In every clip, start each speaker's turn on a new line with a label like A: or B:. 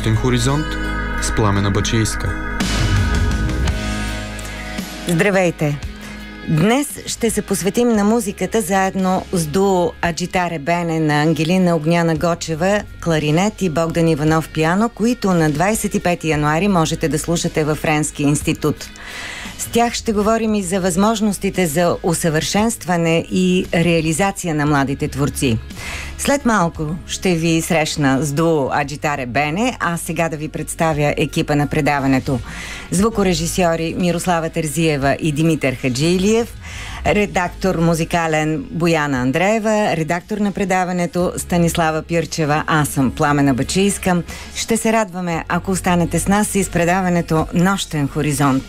A: Нощен хоризонт с Пламена Бачийска.
B: Здравейте! Днес ще се посветим на музиката заедно с дуо Аджитаре Бене на Ангелина Огняна Гочева, кларинет и Богдан Иванов пиано, които на 25 януари можете да слушате във Френския институт. С тях ще говорим и за възможностите за усъвършенстване и реализация на младите творци. След малко ще ви срещна с дуо Аджитаре Бене, а сега да ви представя екипа на предаването. Звукорежисьори Мирослава Терзиева и Димитър Хаджилиев, редактор музикален Бояна Андреева, редактор на предаването Станислава Пирчева, аз съм Пламена Бачийска. Ще се радваме, ако останете с нас и с предаването Нощен хоризонт.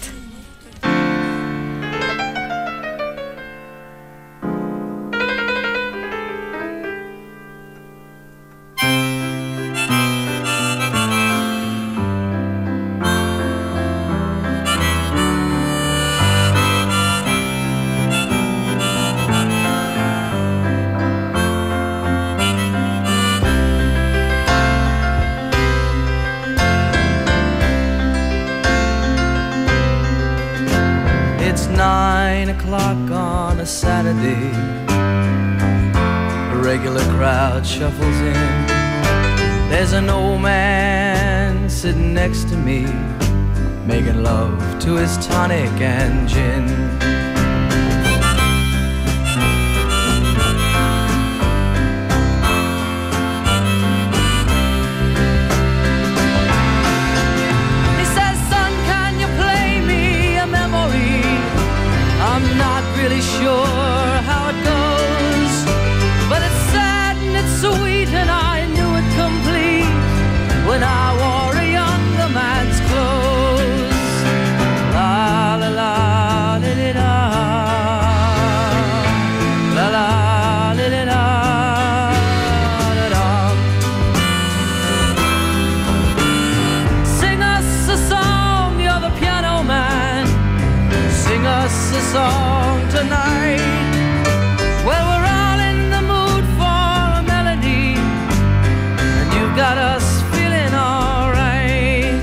C: Saturday, a regular crowd shuffles in. There's an old man sitting next to me, making love to his tonic and gin. He says, son, can you play me a memory? I'm not really sure how it goes, but it's sad and it's sweet, and I knew it complete when I wore a younger man's clothes. La la la la la la la la la la la. Sing us a song, you're the piano man. Sing us a song tonight. Well, we're all in the mood for a melody, and you've got us feeling all right.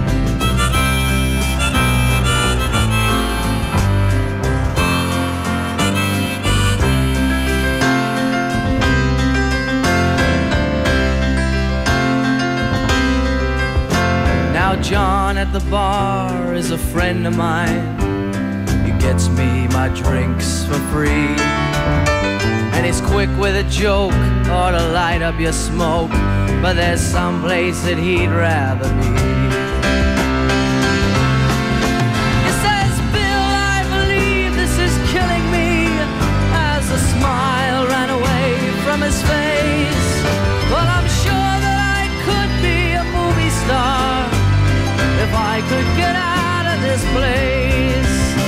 C: Now John at the bar is a friend of mine. Gets me my drinks for free, and he's quick with a joke or to light up your smoke, but there's some place that he'd rather be. He says, Bill, I believe this is killing me, as a smile ran away from his face. Well, I'm sure that I could be a movie star if I could get out of this place.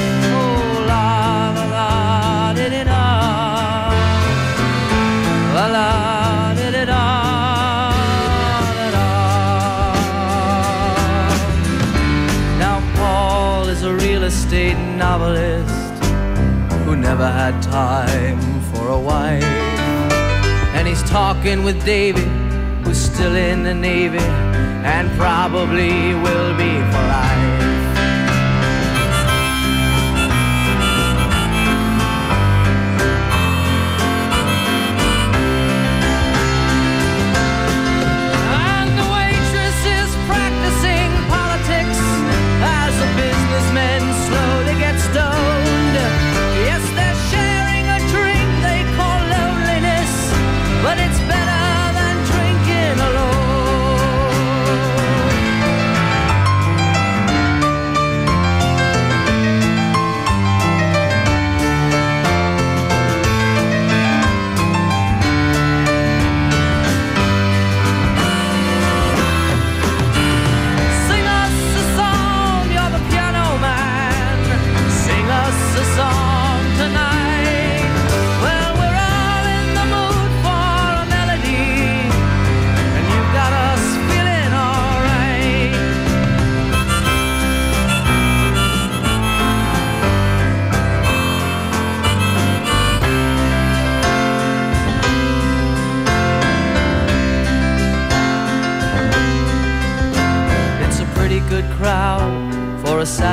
C: Now Paul is a real estate novelist who never had time for a wife, and he's talking with David, who's still in the Navy and probably will be for life.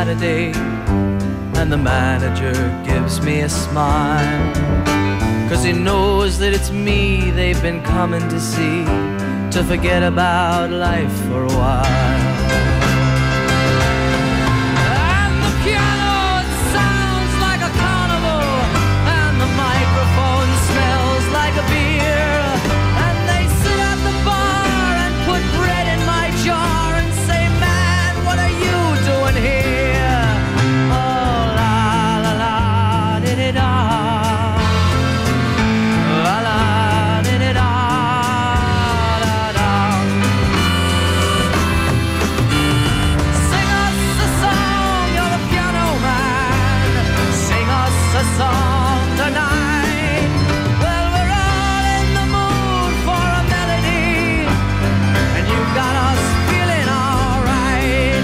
C: Saturday, and the manager gives me a smile, 'cause he knows that it's me they've been coming to see, to forget about life for a while. And the piano, it sounds like a carnival, and the microphone smells like a beer, and they sit at the bar and put bread in my jar and say, man, what are you doing here? Oh, la la la, di-di-da. Song tonight. Well, we're all in the mood for a melody, and you got us feeling all right.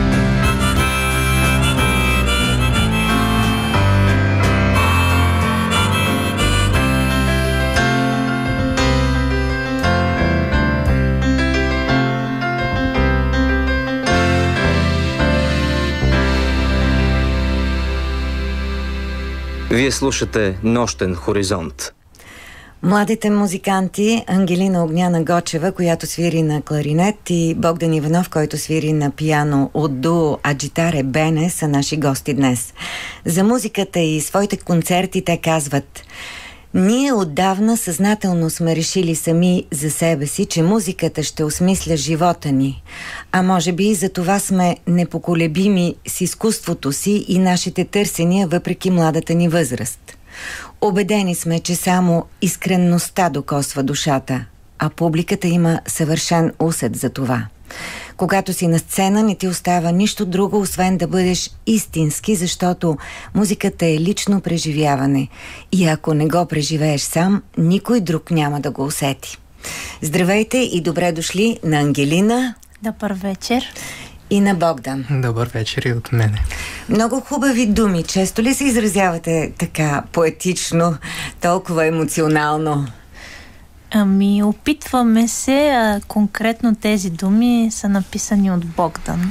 D: Вие слушате Нощен хоризонт.
B: Младите музиканти Ангелина Огняна Гочева, която свири на кларинет, и Богдан Иванов, който свири на пиано от дуо Аджитаре Бене, са наши гости днес. За музиката и своите концерти те казват: ние отдавна съзнателно сме решили сами за себе си, че музиката ще осмисля живота ни. А може би и за това сме непоколебими с изкуството си и нашите търсения въпреки младата ни възраст. Убедени сме, че само искренността докосва душата, а публиката има съвършен усет за това. Когато си на сцена, не ти остава нищо друго, освен да бъдеш истински, защото музиката е лично преживяване. И ако не го преживееш сам, никой друг няма да го усети. Здравейте и добре дошли на Ангелина.
E: Добър вечер.
B: И на Богдан.
A: Добър вечер и от мене.
B: Много хубави думи. Често ли се изразявате така поетично, толкова емоционално?
E: Ами, опитваме се, конкретно тези думи са написани от Богдан.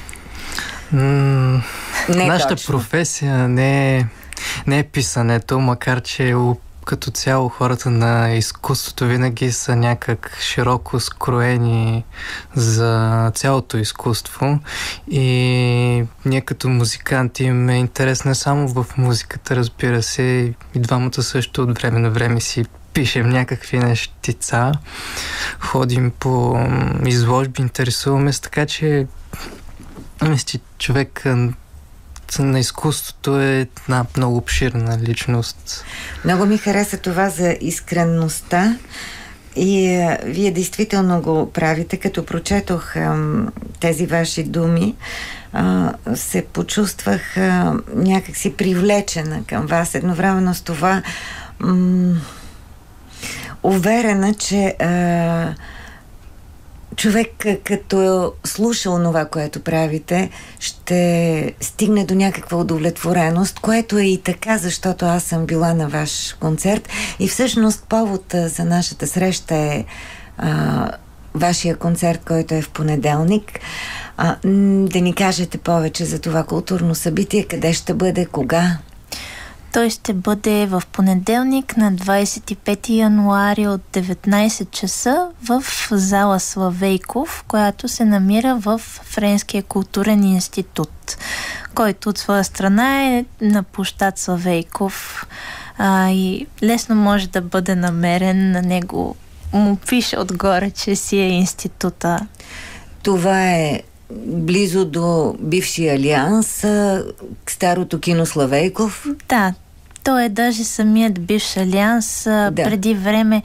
A: Нашата
B: точно.
A: професия не е писането, макар че като цяло хората на изкуството винаги са някак широко скроени за цялото изкуство, и ние като музиканти имаме интерес не само в музиката, разбира се, и двамата също от време на време си пишем някакви нещица, ходим по изложби, интересуваме се, така че мисля, че човек на изкуството е една много обширна личност.
B: Много ми хареса това за искренността и вие действително го правите. Като прочетох тези ваши думи, се почувствах някакси привлечена към вас. Едновременно с това уверена, че човек, като слуша онова, което правите, ще стигне до някаква удовлетвореност, което е и така, защото аз съм била на ваш концерт и всъщност повод за нашата среща е вашия концерт, който е в понеделник. Да ни кажете повече за това културно събитие, къде ще бъде, кога?
E: Той ще бъде в понеделник на 25 януари от 19 часа в зала Славейков, която се намира в Френския културен институт, който от своя страна е на площад Славейков и лесно може да бъде намерен. На него му пише отгоре, че си е института.
B: Това е близо до бившия Алианс, старото кино Славейков.
E: Да, той е даже самият бивш Алианс. Да. Преди време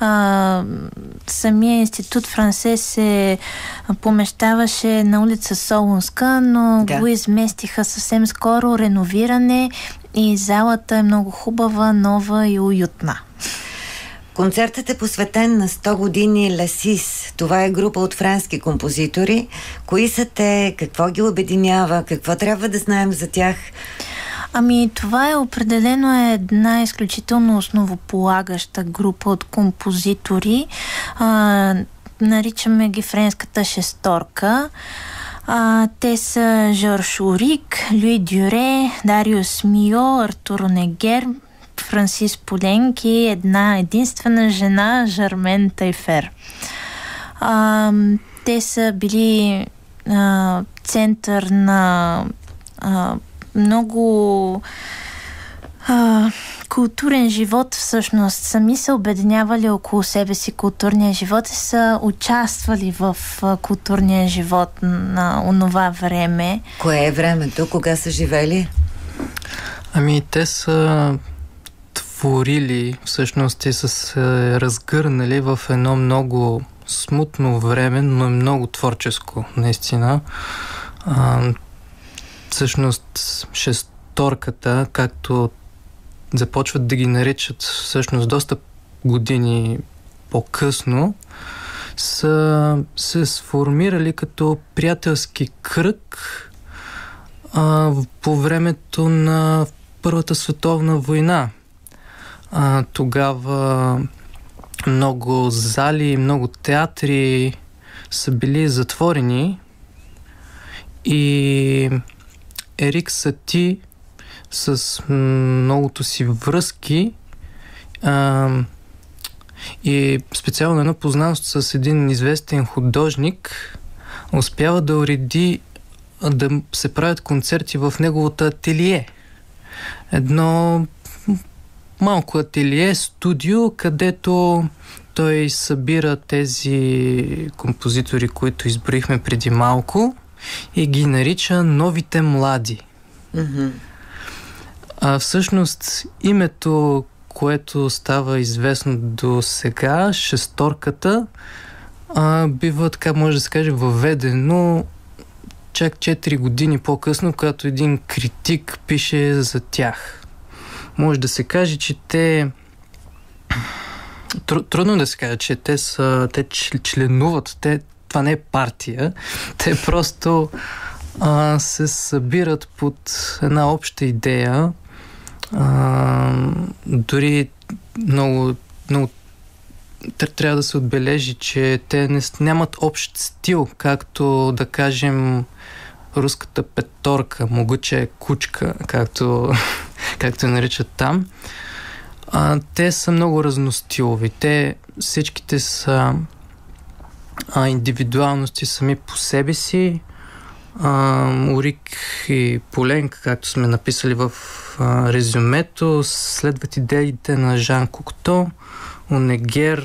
E: самия институт Франсе се помещаваше на улица Солунска, но го изместиха съвсем скоро, реновиране, и залата е много хубава, нова и уютна.
B: Концертът е посветен на 100 години Лесис. Това е група от френски композитори. Кои са те? Какво ги обединява? Какво трябва да знаем за тях?
E: Ами, това е определено една изключително основополагаща група от композитори. Наричаме ги френската шесторка. Те са Жорж Орик, Луи Дюре, Дариус Мио, Артур Онегер, Франсис Поленк и една единствена жена, Жермен Тайфер. Те са били център на много културен живот, всъщност. Сами са обединявали около себе си културния живот и са участвали в културния живот на онова време.
B: Кое е времето? Кога са живели?
A: Ами, те са творили, всъщност те са се разгърнали в едно много смутно време, но е много творческо, наистина. Всъщност, шесторката, както започват да ги наричат всъщност доста години по-късно, са се сформирали като приятелски кръг по времето на Първата световна война. Тогава много зали, много театри са били затворени и Ерик Сати с многото си връзки и специално едно познанство с един известен художник успява да уреди да се правят концерти в неговото ателие. Едно малко ателие, студио, където той събира тези композитори, които изброихме преди малко и ги нарича новите млади.
B: Mm-hmm.
A: Всъщност името, което става известно до сега, шесторката, бива, така може да се каже, въведено чак 4 години по-късно, когато един критик пише за тях. Може да се каже, че те... Трудно да се каже, че те членуват. Това не е партия. Те просто се събират под една обща идея. Дори много трябва да се отбележи, че те нямат общ стил, както да кажем руската петорка, могуча кучка, както наричат там. Те са много разностилови. Всичките са индивидуалности сами по себе си. Орик и Поленк, както сме написали в резюмето, следват идеите на Жан Кокто. Онегер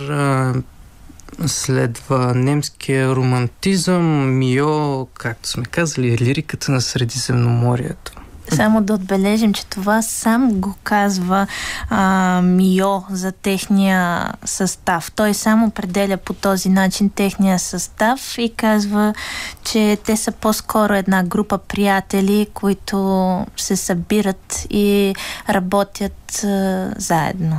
A: следва немския романтизъм, Мио, както сме казали, лириката на Средиземноморието.
E: Само да отбележим, че това сам го казва Мио за техния състав. Той сам определя по този начин техния състав и казва, че те са по-скоро една група приятели, които се събират и работят заедно.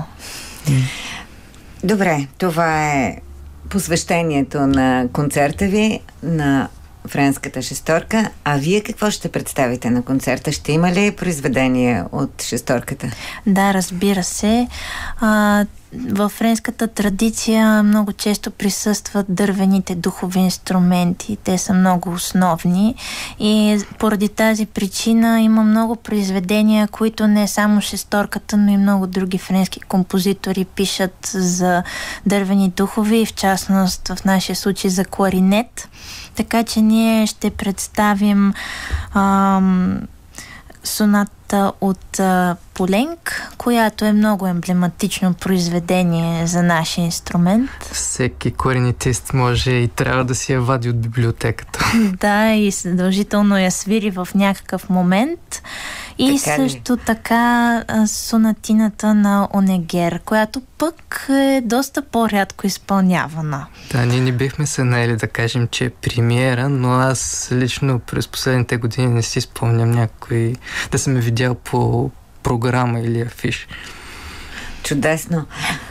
B: Добре, това е посвещението на концерта ви на Френската шесторка. А вие какво ще представите на концерта? Ще има ли произведение от шесторката?
E: Да, разбира се. В френската традиция много често присъстват дървените духови инструменти. Те са много основни и поради тази причина има много произведения, които не само шесторката, но и много други френски композитори пишат за дървени духови, в частност в нашия случай за кларинет. Така че ние ще представим соната от Поленк, която е много емблематично произведение за нашия инструмент.
A: Всеки кларинетист може и трябва да си я вади от библиотеката.
E: Да, и задължително я свири в някакъв момент. И така също така сонатината на Онегер, която пък е доста по-рядко изпълнявана.
A: Да, ние не бихме се наели да кажем, че е премиера, но аз лично през последните години не си спомням някой да съм видял по програма или афиш.
B: Чудесно.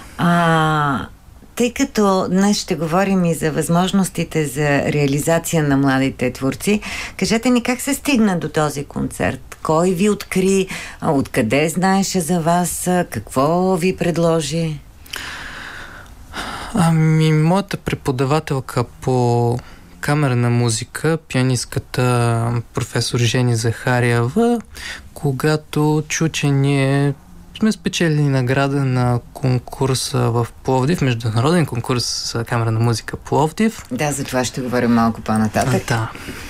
B: Тъй като днес ще говорим и за възможностите за реализация на младите творци, кажете ни как се стигна до този концерт? Кой ви откри? Откъде знаеше за вас? Какво ви предложи?
A: Моята преподавателка по камерна музика, пианистката професор Жени Захариева, когато чу, че ние сме спечелили награда на конкурса в Пловдив, международен конкурс за камерна музика Пловдив.
B: Да, за това ще говорим малко по-нататък.
A: Да.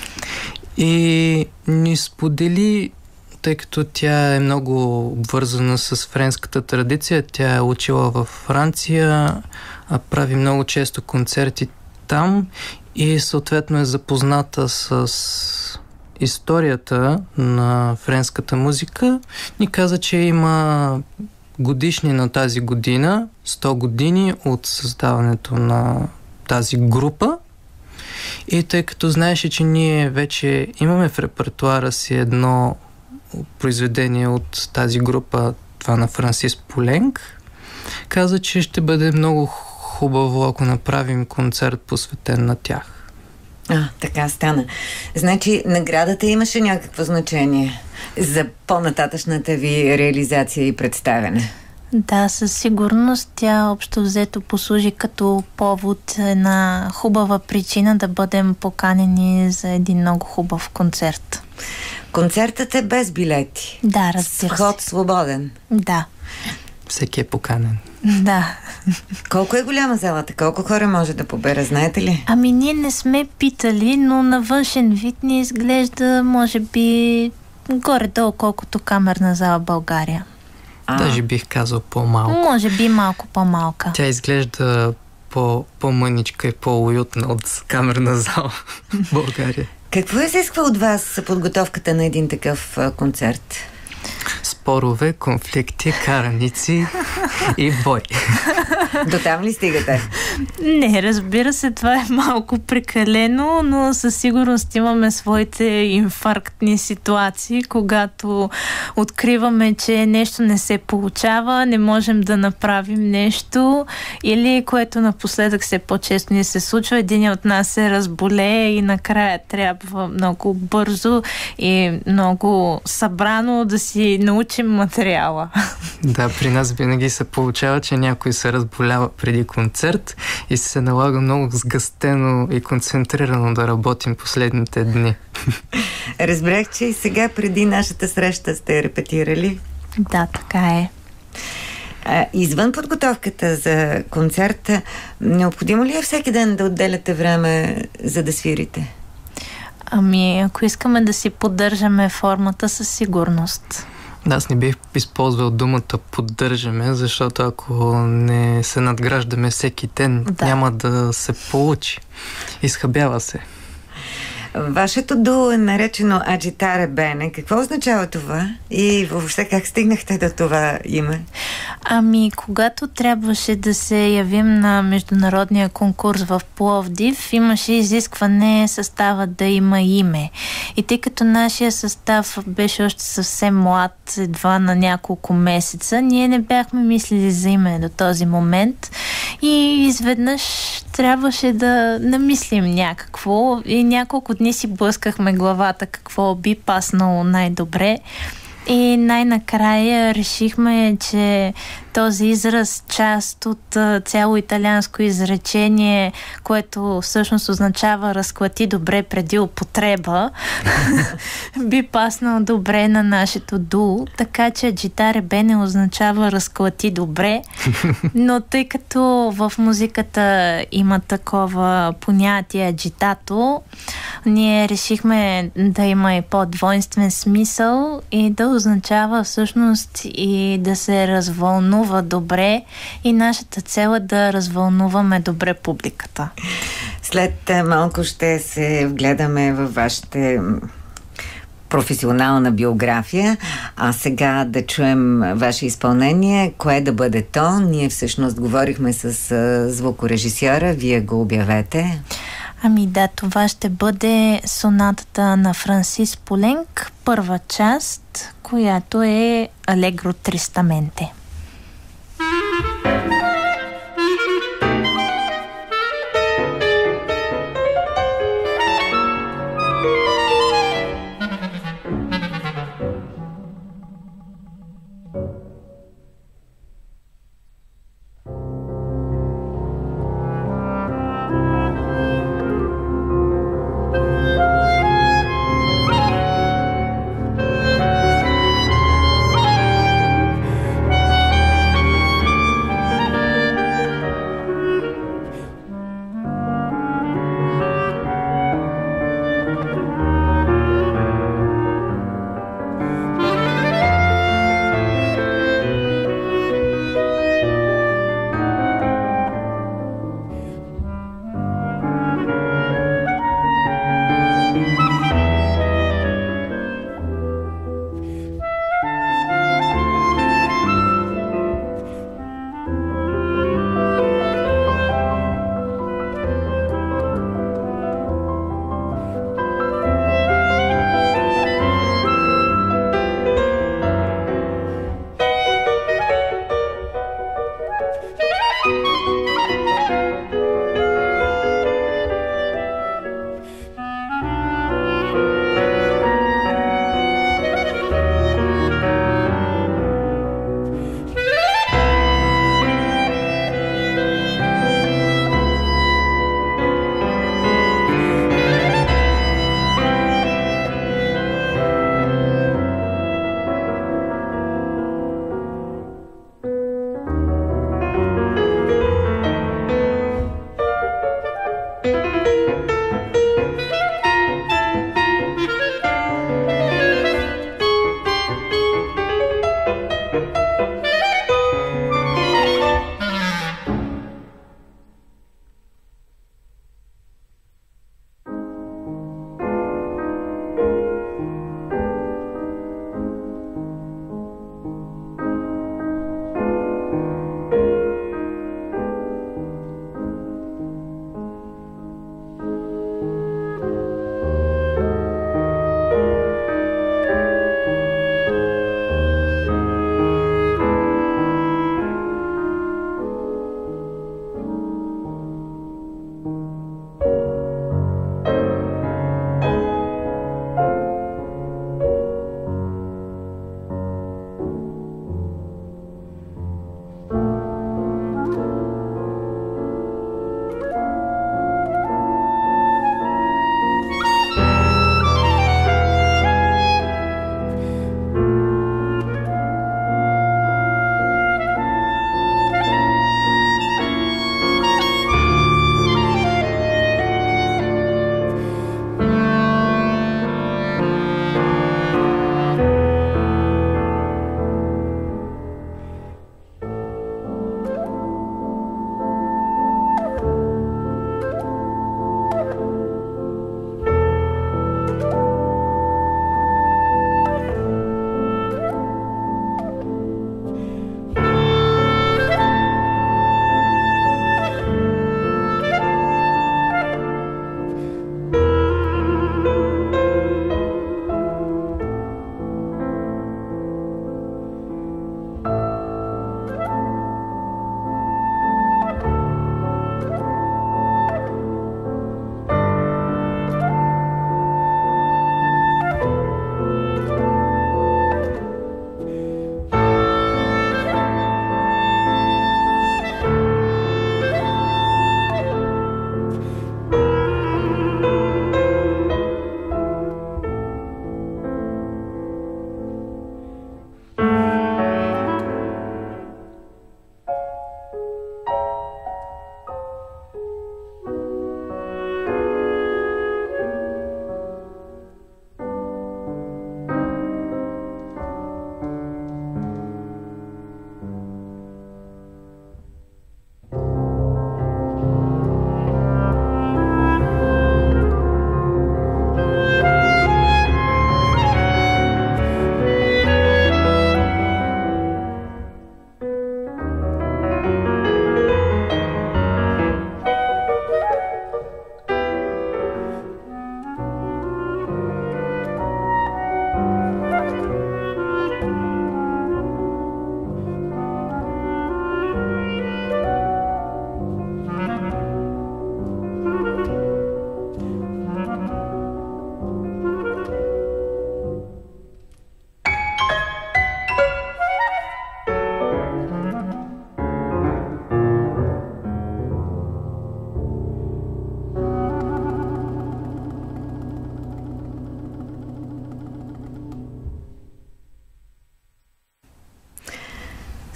A: И ни сподели, тъй като тя е много обвързана с френската традиция, тя е учила във Франция, прави много често концерти там и съответно е запозната с историята на френската музика. Ни каза, че има годишни на тази година, 100 години от създаването на тази група. И тъй като знаеше, че ние вече имаме в репертуара си едно произведение от тази група, това на Франсис Poulenc, каза, че ще бъде много хубаво, ако направим концерт посветен на тях.
B: Така стана. Значи, наградата имаше някакво значение за по-нататъчната ви реализация и представяне?
E: Да, със сигурност тя общо взето послужи като повод, една хубава причина да бъдем поканени за един много хубав концерт.
B: Концертът е без билети?
E: Да, разбира се.
B: Вход свободен?
E: Да.
A: Всеки е поканен.
E: Да.
B: Колко е голяма залата? Колко хора може да побере, знаете ли?
E: Ами ние не сме питали, но на външен вид ни изглежда, може би, горе-долу колкото камерна зала в България.
A: Даже бих казал по-малко.
E: Може би малко по-малка.
A: Тя изглежда по-мъничка и по-уютна от камерна зала в България.
B: Какво изисква от вас подготовката на един такъв концерт?
A: Спорове, конфликти, караници и бой.
B: До там ли стигате?
E: Не, разбира се, това е малко прекалено, но със сигурност имаме своите инфарктни ситуации, когато откриваме, че нещо не се получава, не можем да направим нещо или, което напоследък все по-често ни се случва, един от нас се разболее и накрая трябва много бързо и много събрано да си научим материала.
A: Да, при нас винаги се получава, че някой се разболява преди концерт и се налага много сгъстено и концентрирано да работим последните дни.
B: Разбрах, че и сега преди нашата среща сте репетирали.
E: Да, така е.
B: Извън подготовката за концерта, необходимо ли е всеки ден да отделяте време за да свирите?
E: Ами, ако искаме да си поддържаме формата, със сигурност.
A: Да, аз не бих използвал думата поддържаме, защото ако не се надграждаме всеки ден, няма да се получи. Изхабява се.
B: Вашето дуо е наречено Agitare Bene. Какво означава това? И въобще как стигнахте до това име?
E: Ами, когато трябваше да се явим на международния конкурс в Пловдив, имаше изискване състава да има име. И тъй като нашия състав беше още съвсем млад, едва на няколко месеца, ние не бяхме мислили за име до този момент и изведнъж трябваше да намислим някакво и няколко дни си блъскахме главата какво би паснало най-добре. И най-накрая решихме, че този израз, част от цяло италианско изречение, което всъщност означава разклати добре преди употреба, би паснал добре на нашето дуо, така че Agitare Bene означава разклати добре, но тъй като в музиката има такова понятие agitato, ние решихме да има и по-двойствен смисъл и да означава всъщност и да се развълнува добре и нашата цел е да развълнуваме добре публиката.
B: След малко ще се вгледаме във вашите професионална биография, а сега да чуем ваше изпълнение. Кое да бъде то? Ние всъщност говорихме с звукорежисьора, вие го обявете.
E: Ами да, това ще бъде сонатата на Франсис Poulenc, първа част, която е Allegro Tristamente.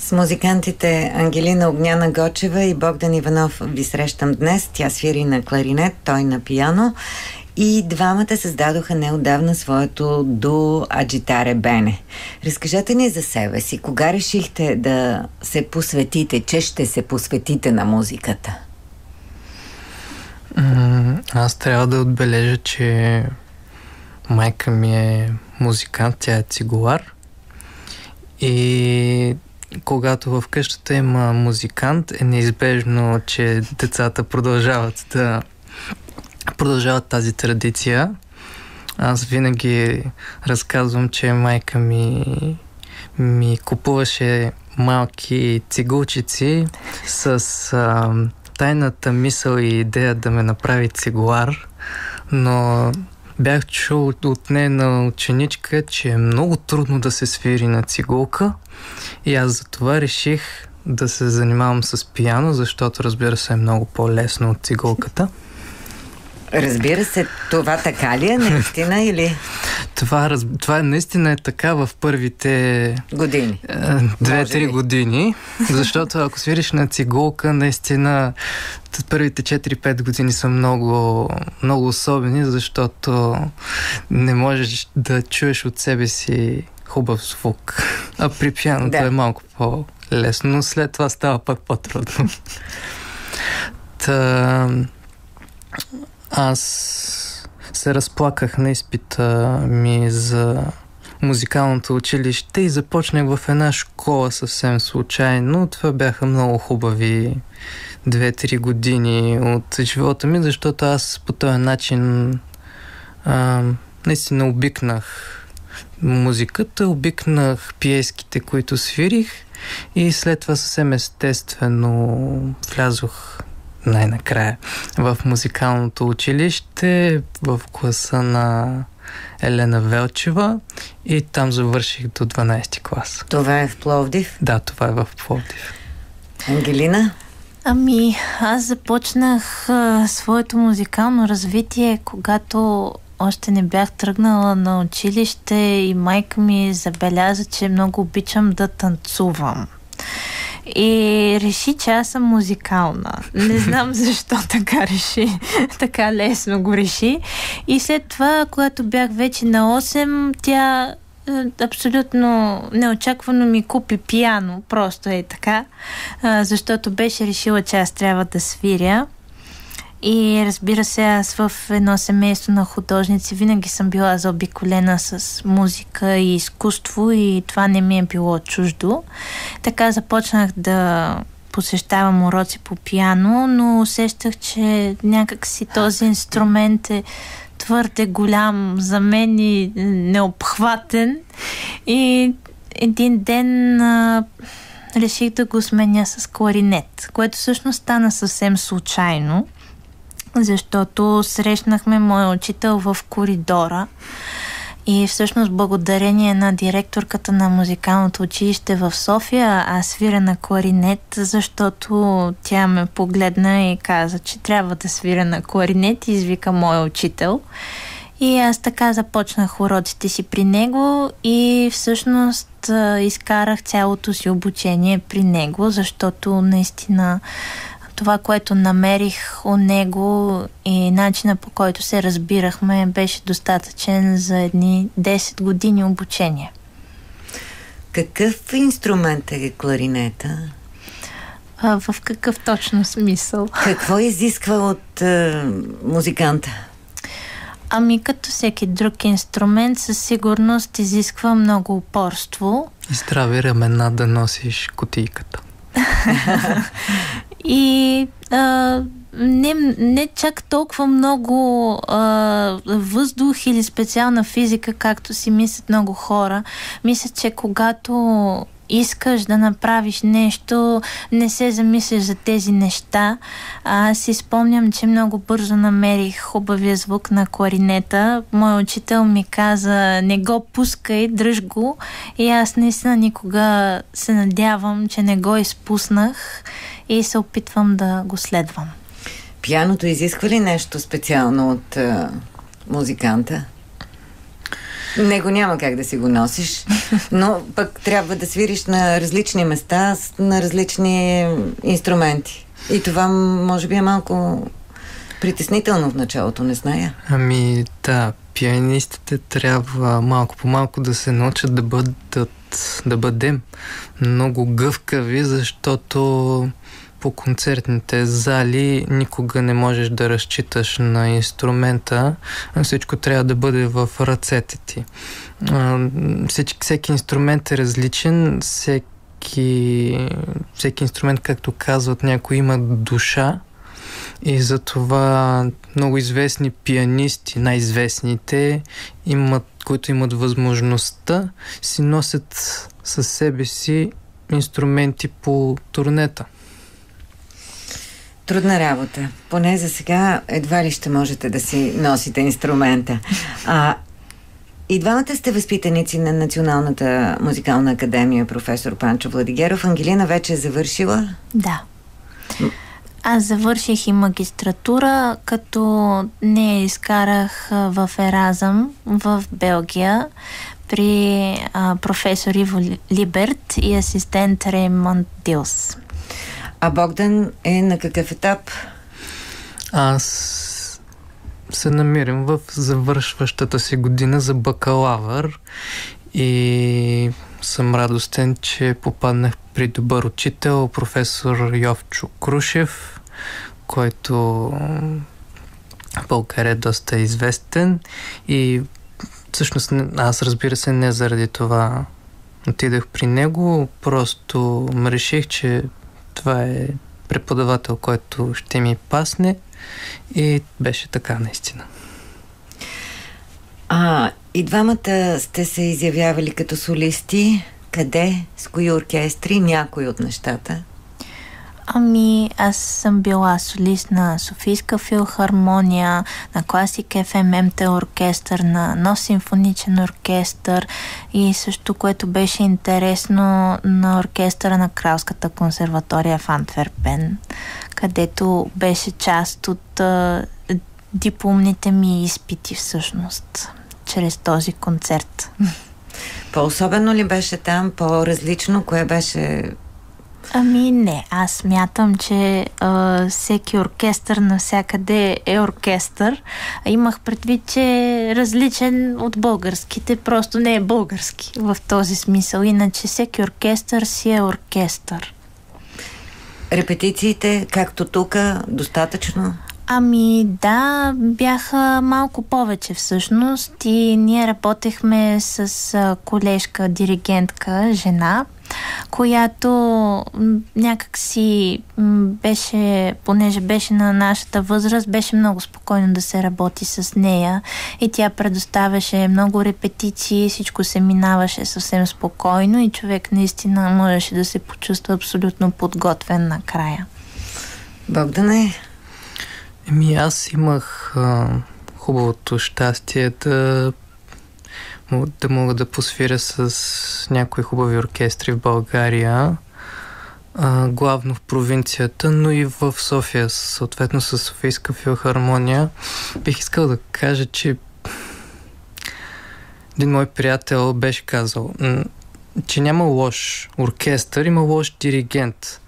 B: С музикантите Ангелина Огняна-Гочева и Богдан Иванов ви срещам днес. Тя свири на кларинет, той на пиано. И двамата създадоха неотдавна своето дуо Аджитаре Бене. Разкажете ни за себе си. Кога решихте да се посветите, че ще се посветите на музиката?
A: Аз трябва да отбележа, че майка ми е музикант, тя е цигулар. И когато в къщата има музикант, е неизбежно, че децата продължават тази традиция. Аз винаги разказвам, че майка ми купуваше малки цигулчици с тайната мисъл и идея да ме направи цигулар, но бях чул от нейна ученичка, че е много трудно да се свири на цигулка и аз затова реших да се занимавам с пиано, защото, разбира се, е много по-лесно от цигулката.
B: Разбира се, това така ли е наистина или?
A: Това наистина е така в първите
B: години.
A: 2-3 години, защото ако свириш на цигулка, наистина първите 4-5 години са много, много особени, защото не можеш да чуеш от себе си хубав звук. А при пианото е малко по-лесно, но след това става пък по-трудно. Аз се разплаках на изпита ми за музикалното училище и започнах в една школа съвсем случайно. Това бяха много хубави 2-3 години от живота ми, защото аз по този начин наистина обикнах музиката, обикнах пиеските, които свирих и след това съвсем естествено влязох най-накрая в музикалното училище, в класа на Елена Велчева и там завърших до 12 клас.
B: Това е в Пловдив?
A: Да, това е в Пловдив.
B: Ангелина?
E: Аз започнах своето музикално развитие, когато още не бях тръгнала на училище и майка ми забеляза, че много обичам да танцувам. И реши, че аз съм музикална. Не знам защо така реши. Така лесно го реши. И след това, когато бях вече на 8, тя абсолютно неочаквано ми купи пиано. Просто е така. Защото беше решила, че аз трябва да свиря. И разбира се, аз в едно семейство на художници винаги съм била заобиколена с музика и изкуство и това не ми е било чуждо. Така започнах да посещавам уроци по пиано, но усещах, че някакси този инструмент е твърде голям за мен и необхватен. И един ден реших да го сменя с кларинет, което всъщност стана съвсем случайно, защото срещнахме моя учител в коридора и всъщност благодарение на директорката на музикалното училище в София аз свиря на кларинет, защото тя ме погледна и каза, че трябва да свиря на кларинет и извика моя учител. И аз така започнах уроците си при него и всъщност изкарах цялото си обучение при него, защото наистина това, което намерих у него и начина, по който се разбирахме, беше достатъчен за едни 10 години обучение.
B: Какъв инструмент е кларинета?
E: В какъв точно смисъл?
B: Какво изисква от музиканта?
E: Като всеки друг инструмент, със сигурност изисква много упорство.
A: И здрави рамена да носиш кутийката.
E: И не чак толкова много въздух или специална физика, както си мислят много хора. Мисля, че когато искаш да направиш нещо, не се замисляш за тези неща. Аз си спомням, че много бързо намерих хубавия звук на кларинета. Мой учител ми каза, не го пускай, дръж го. И аз наистина никога се надявам, че не го изпуснах и се опитвам да го следвам.
B: Пианото изисква ли нещо специално от музиканта? Него няма как да си го носиш, но пък трябва да свириш на различни места, на различни инструменти. И това може би е малко притеснително в началото, не зная.
A: Ами да, пианистите трябва малко по малко да се научат да бъдем много гъвкави, защото по концертните зали никога не можеш да разчиташ на инструмента, всичко трябва да бъде в ръцете ти. Всеки инструмент е различен, всеки инструмент, както казват някои, има душа и затова много известни пианисти, най-известните, които имат възможността, си носят със себе си инструменти по турнета.
B: Трудна работа. Поне за сега едва ли ще можете да си носите инструмента. И двамата сте възпитаници на Националната музикална академия, професор Панчо Владигеров. Ангелина вече е завършила?
E: Да. Аз завърших и магистратура, като не изкарах в Еразъм в Белгия при професор Иво Либерт и асистент Реймонд Дилс.
B: А Богдан е на какъв етап?
A: Аз се намирам в завършващата си година за бакалавър и съм радостен, че попаднах при добър учител, професор Йовчо Крушев, който в България е доста известен и всъщност аз, разбира се, не заради това отидах при него, просто реших, че това е преподавател, който ще ми пасне и беше така наистина.
B: И двамата сте се изявявали като солисти. Къде? С кои оркестри? Някои от нещата?
E: Ами, аз съм била солист на Софийска филхармония, на Класик ФМ МТ оркестър, на Нов симфоничен оркестър и също, което беше интересно, на оркестъра на Кралската консерватория в Антверпен, където беше част от дипломните ми изпити всъщност, чрез този концерт.
B: По-особено ли беше там? По-различно? Кое беше?
E: Ами не, аз смятам, че всеки оркестър навсякъде е оркестър. Имах предвид, че е различен от българските, просто не е български в този смисъл. Иначе всеки оркестър си е оркестър.
B: Репетициите, както тук, достатъчно?
E: Ами да, бяха малко повече всъщност и ние работехме с колежка, диригентка, жена, която някак си беше, понеже беше на нашата възраст, беше много спокойно да се работи с нея и тя предоставяше много репетиции, всичко се минаваше съвсем спокойно и човек наистина можеше да се почувства абсолютно подготвен накрая.
B: Богдане?
A: Аз имах хубавото щастие да мога да посвиря с някои хубави оркестри в България, главно в провинцията, но и в София, съответно с Софийска филхармония. Бих искал да кажа, че един мой приятел беше казал, че няма лош оркестър, има лош диригент.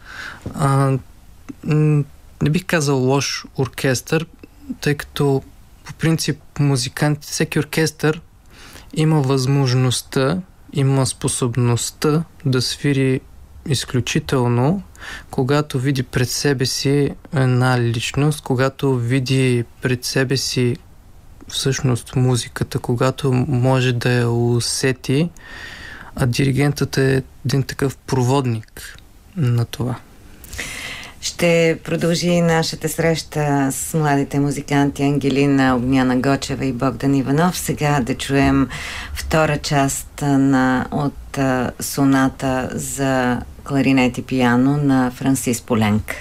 A: Не бих казал лош оркестър, тъй като по принцип музикантите, всеки оркестър има възможността, има способността да свири изключително, когато види пред себе си една личност, когато види пред себе си всъщност музиката, когато може да я усети, а диригентът е един такъв проводник на това.
B: Ще продължи нашата среща с младите музиканти Ангелина Огняна Гочева и Богдан Иванов. Сега да чуем втора част от соната за кларинет и пиано на Франсис Поленк.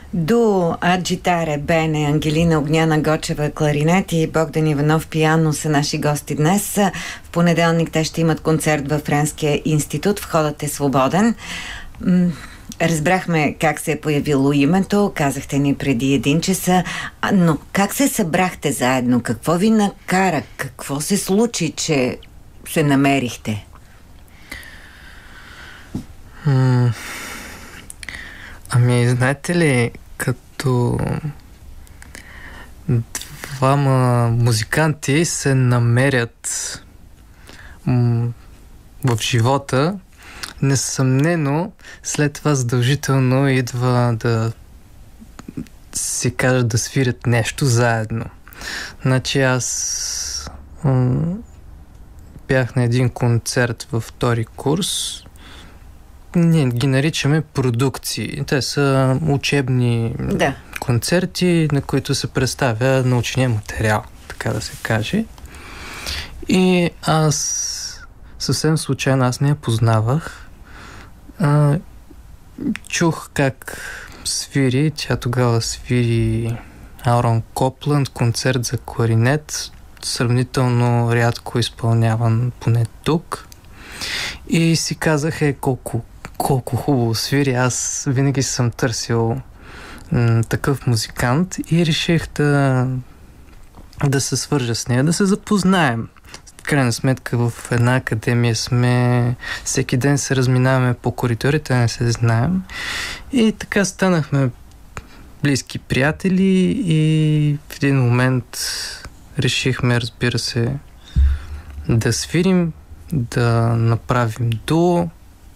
B: До Аджитаре Бене, Ангелина Огняна Гочева кларинет и Богдан Иванов пиано са наши гости днес. В понеделник те ще имат концерт във Френския институт. Входът е свободен. Разбрахме как се е появило името, казахте ни преди 1 часа, но как се събрахте заедно? Какво ви накара? Какво се случи, че се намерихте?
A: Ами, знаете ли, като двама музиканти се намерят в живота, несъмнено след това задължително идва да си кажат да свирят нещо заедно. Значи аз бях на един концерт във 2-ри курс. Ние ги наричаме продукции. Те са учебни концерти, на които се представя научния материал, така да се каже. И аз съвсем случайно, аз не я познавах. Чух как свири, тя тогава свири Аурон Копланд, концерт за кларинет, сравнително рядко изпълняван поне тук. И си казах, колко хубаво свири. Аз винаги съм търсил такъв музикант и реших да се свържа с нея, да се запознаем. В крайна сметка в една академия сме, всеки ден се разминаваме по коридорите, не се знаем. И така станахме близки приятели и в един момент решихме, разбира се, да свирим, да направим дуо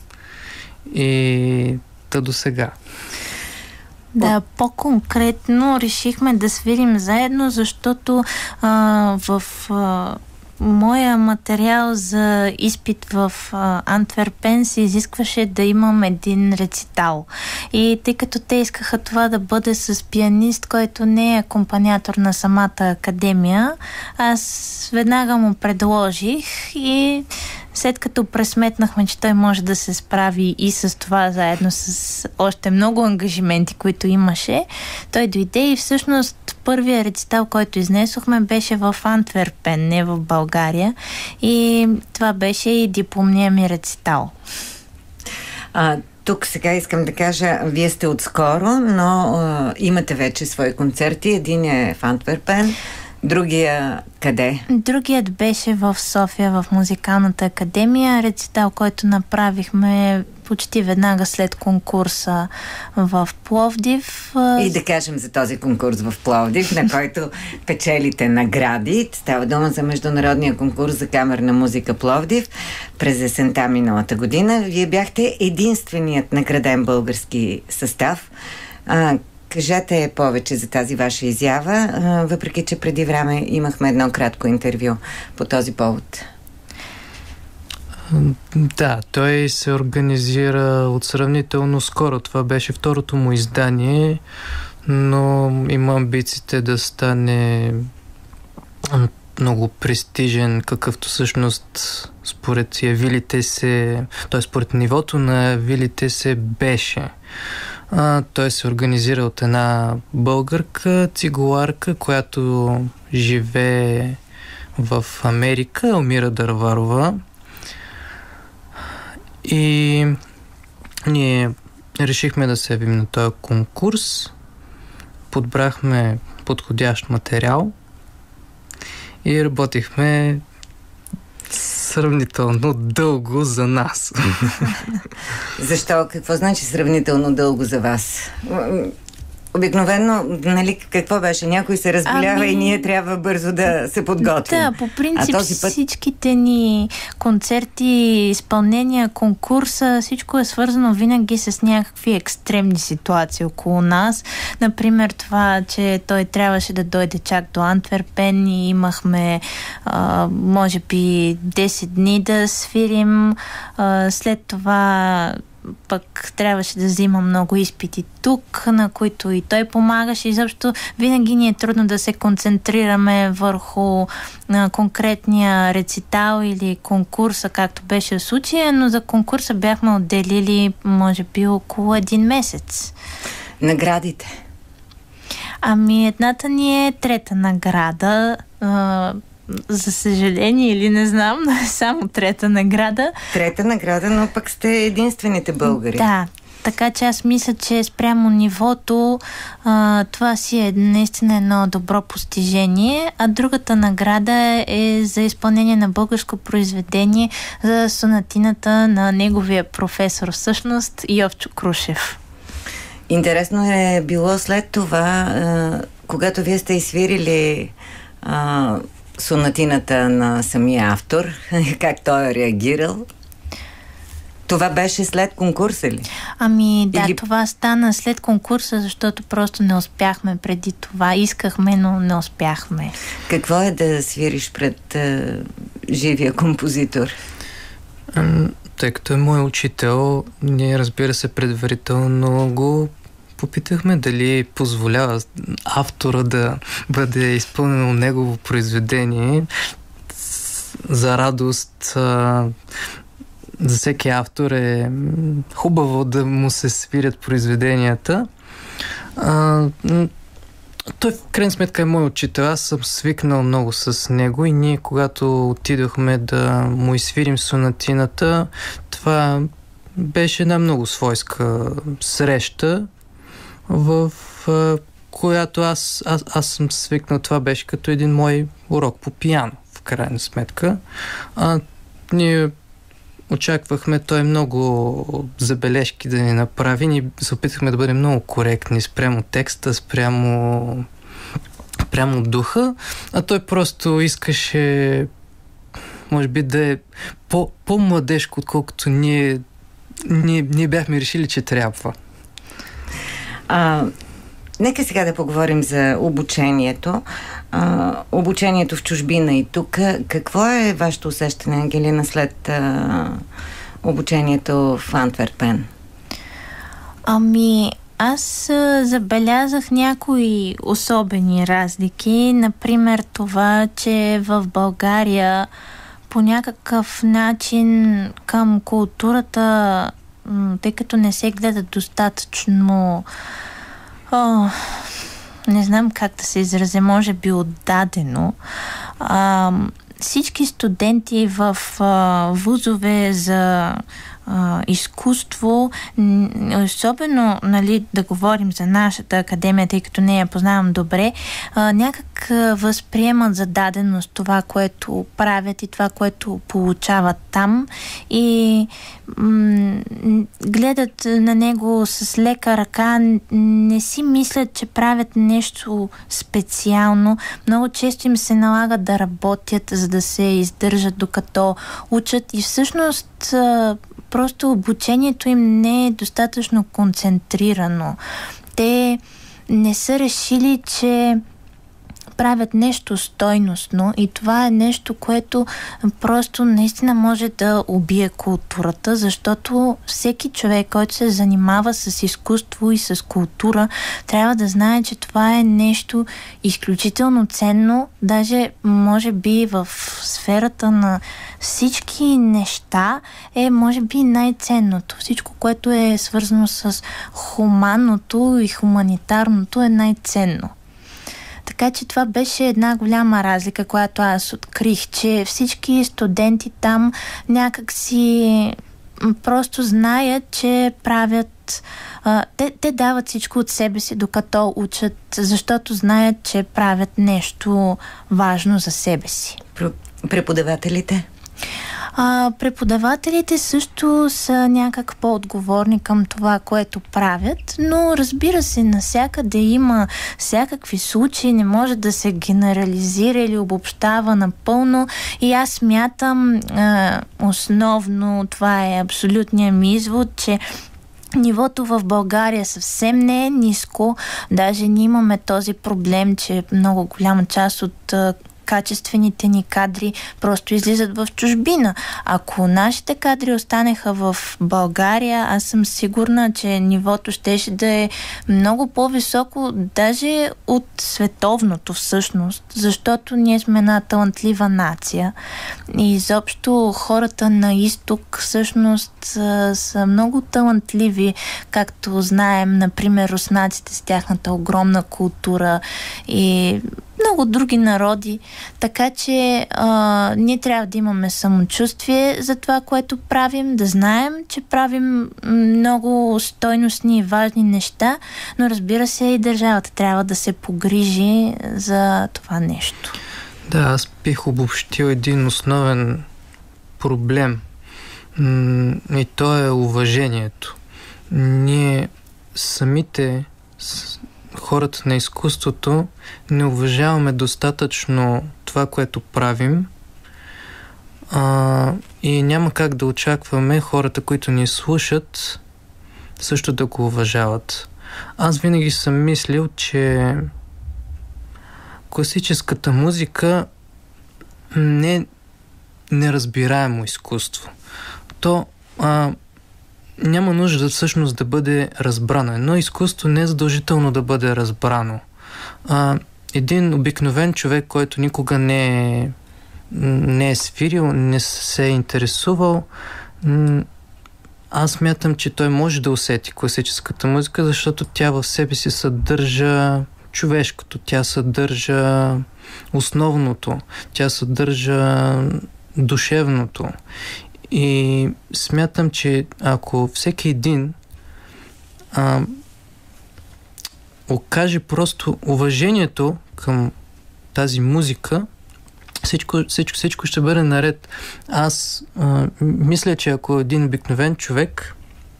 A: и до сега.
E: Да, по-конкретно решихме да свирим заедно, защото в моя материал за изпит в Антверпен се изискваше да имам един рецитал. И тъй като те искаха това да бъде с пианист, който не е акомпаниатор на самата академия, аз веднага му предложих и след като пресметнахме, че той може да се справи и с това, заедно с още много ангажименти, които имаше, той дойде и всъщност първия рецитал, който изнесохме, беше в Антверпен, не в България. И това беше и дипломния ми рецитал.
B: Тук сега искам да кажа, вие сте отскоро, но имате вече свои концерти. Един е в Антверпен, другия къде?
E: Другият беше в София, в Музикалната академия. Рецитал, който направихме почти веднага след конкурса в Пловдив.
B: И да кажем за този конкурс в Пловдив, на който печелите награди. Става дума за международния конкурс за камерна музика Пловдив през есента миналата година. Вие бяхте единственият награден български състав. Кажете повече за тази ваша изява, въпреки че преди време имахме едно кратко интервю по този повод.
A: Да, той се организира от сравнително скоро. Това беше второто му издание, но има амбициите да стане много престижен, какъвто всъщност според явилите се, т.е. според нивото на явилите се беше. Той се организира от една българка, цигуларка, която живее в Америка, Елмира Дърварова. И ние решихме да се явим на този конкурс. Подбрахме подходящ материал и работихме сравнително дълго за нас.
B: Защо? Какво значи сравнително дълго за вас? Обикновено, нали, какво беше? Някой се разболява и ние трябва бързо да се подготвим.
E: Да, по принцип всичките ни концерти, изпълнения, конкурса, всичко е свързано винаги с някакви екстремни ситуации около нас. Например, това, че той трябваше да дойде чак до Антверпен и имахме може би 10 дни да свирим. След това пък трябваше да взима много изпити тук, на които и той помагаше. И защото винаги ни е трудно да се концентрираме върху конкретния рецитал или конкурса, както беше в случая, но за конкурса бяхме отделили може би около 1 месец.
B: Наградите?
E: Ами, едната ни е трета награда. За съжаление или не знам, но е само трета награда.
B: Трета награда, но пък сте единствените българи.
E: Да, така че аз мисля, че спрямо нивото това си е наистина едно добро постижение, а другата награда е за изпълнение на българско произведение за сонатината на неговия професор, всъщност Йовчо Крушев.
B: Интересно е било след това, когато вие сте изсвирили сонатината на самия автор, как той е реагирал. Това беше след конкурса ли?
E: Ами да, това стана след конкурса, защото просто не успяхме преди това. Искахме, но не успяхме.
B: Какво е да свириш пред живия композитор?
A: Тъй като е мой учител, ние, разбира се, предварително го попитахме дали позволява автора да бъде изпълнено негово произведение. За радост за всеки автор е хубаво да му се свирят произведенията. Той в крайна сметка е мой учител. Аз съм свикнал много с него и ние, когато отидохме да му изсвирим сонатината, това беше една много свойска среща, в която аз съм свикнал. Това беше като един мой урок по пиано, в крайна сметка. Ние очаквахме той много забележки да ни направи. Ние се опитахме да бъдем много коректни спрямо текста, спрямо духа, а той просто искаше, може би, да е по-младежко, отколкото ние бяхме решили, че трябва.
B: Нека сега да поговорим за обучението. Обучението в чужбина и тук. Какво е вашето усещане, Ангелина, след обучението в Антверпен?
E: Ами, аз забелязах някои особени разлики. Например, това, че в България по някакъв начин към културата, тъй като не се гледа достатъчно, не знам как да се изразя, може би отдадено. Всички студенти в вузове за изкуство, особено, нали, да говорим за нашата академия, тъй като не я познавам добре, някак възприемат за даденост това, което правят и това, което получават там, и гледат на него с лека ръка, не си мислят, че правят нещо специално. Много често им се налага да работят, за да се издържат докато учат, и всъщност просто обучението им не е достатъчно концентрирано. Те не са решили, че правят нещо стойностно, и това е нещо, което просто наистина може да убие културата, защото всеки човек, който се занимава с изкуство и с култура, трябва да знае, че това е нещо изключително ценно, даже може би в сферата на всички неща е може би най-ценното. Всичко, което е свързано с хуманното и хуманитарното, е най-ценно. Така че това беше една голяма разлика, която аз открих, че всички студенти там някак си просто знаят, че правят... Те дават всичко от себе си, докато учат, защото знаят, че правят нещо важно за себе си.
B: Преподавателите?
E: Преподавателите също са някак по-отговорни към това, което правят, но разбира се, навсякъде има всякакви случаи, не може да се генерализира или обобщава напълно, и аз смятам, основно това е абсолютният ми извод, че нивото в България съвсем не е ниско. Даже ние имаме този проблем, че много голяма част от най-качествените ни кадри просто излизат в чужбина. Ако нашите кадри останеха в България, аз съм сигурна, че нивото щеше да е много по-високо, даже от световното всъщност, защото ние сме една талантлива нация и изобщо хората на изток всъщност са много талантливи, както знаем, например, руснаците с тяхната огромна култура и много други народи. Така че ние трябва да имаме самочувствие за това, което правим, да знаем, че правим много стойностни и важни неща, но разбира се и държавата трябва да се погрижи за това нещо.
A: Да, аз бих обобщил един основен проблем и то е уважението. Ние самите хората на изкуството не уважаваме достатъчно това, което правим, и няма как да очакваме хората, които ни слушат, също да го уважават. Аз винаги съм мислил, че класическата музика не е неразбираемо изкуство. То няма нужда всъщност да бъде разбрано. Едно изкуство не е задължително да бъде разбрано. Един обикновен човек, който никога не е свирил, не се е интересувал, аз смятам, че той може да усети класическата музика, защото тя в себе си съдържа човешкото, тя съдържа основното, тя съдържа душевното. И смятам, че ако всеки един окаже просто уважението към тази музика, всичко ще бъде наред. Аз мисля, че ако един обикновен човек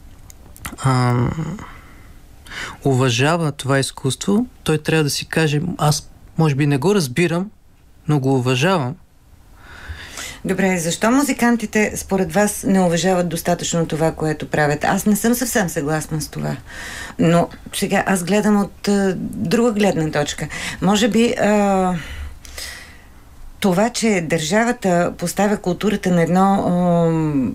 A: уважава това изкуство, той трябва да си каже, аз може би не го разбирам, но го уважавам.
B: Добре, защо музикантите според вас не уважават достатъчно това, което правят? Аз не съм съвсем съгласна с това. Но сега аз гледам от друга гледна точка. Може би това, че държавата поставя културата на едно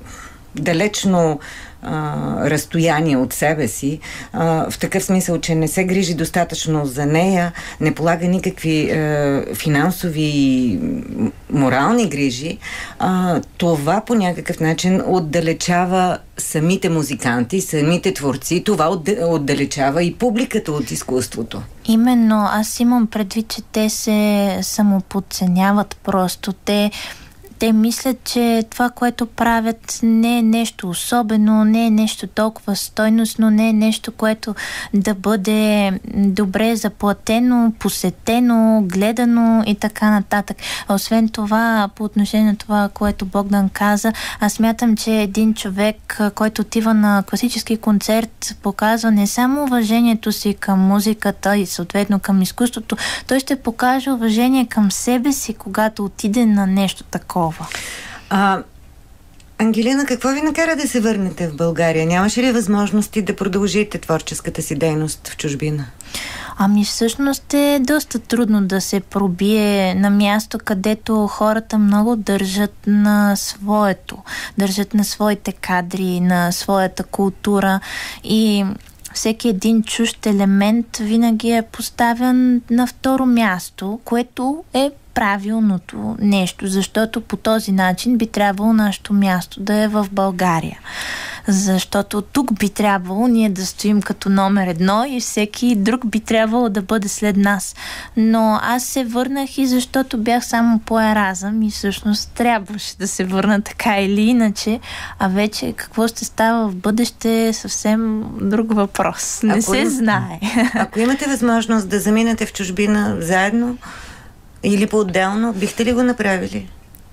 B: далечно разстояние от себе си, в такъв смисъл, че не се грижи достатъчно за нея, не полага никакви финансови и морални грижи, това по някакъв начин отдалечава самите музиканти, самите творци, това отдалечава и публиката от изкуството.
E: Именно, аз имам предвид, че те се самоподценяват просто. Те мислят, че това, което правят, не е нещо особено, не е нещо толкова стойностно, не е нещо, което да бъде добре заплатено, посетено, гледано и така нататък. Освен това, по отношение на това, което Богдан каза, аз смятам, че един човек, който отива на класически концерт, показва не само уважението си към музиката и съответно към изкуството, той ще покаже уважение към себе си, когато отиде на нещо такова.
B: Ангелина, какво ви накара да се върнете в България? Нямаше ли възможности да продължите творческата си дейност в чужбина?
E: Всъщност е доста трудно да се пробие на място, където хората много държат на своето, държат на своите кадри, на своята култура и всеки един чужд елемент винаги е поставен на второ място, което е правилното нещо, защото по този начин би трябвало нашето място да е в България. Защото тук би трябвало ние да стоим като номер 1 и всеки друг би трябвало да бъде след нас. Но аз се върнах и защото бях само по Еразъм и всъщност трябваше да се върна така или иначе, а вече какво ще става в бъдеще е съвсем друг въпрос. Не се знае.
B: Ако имате възможност да заминете в чужбина заедно или по-отделно, бихте ли го направили?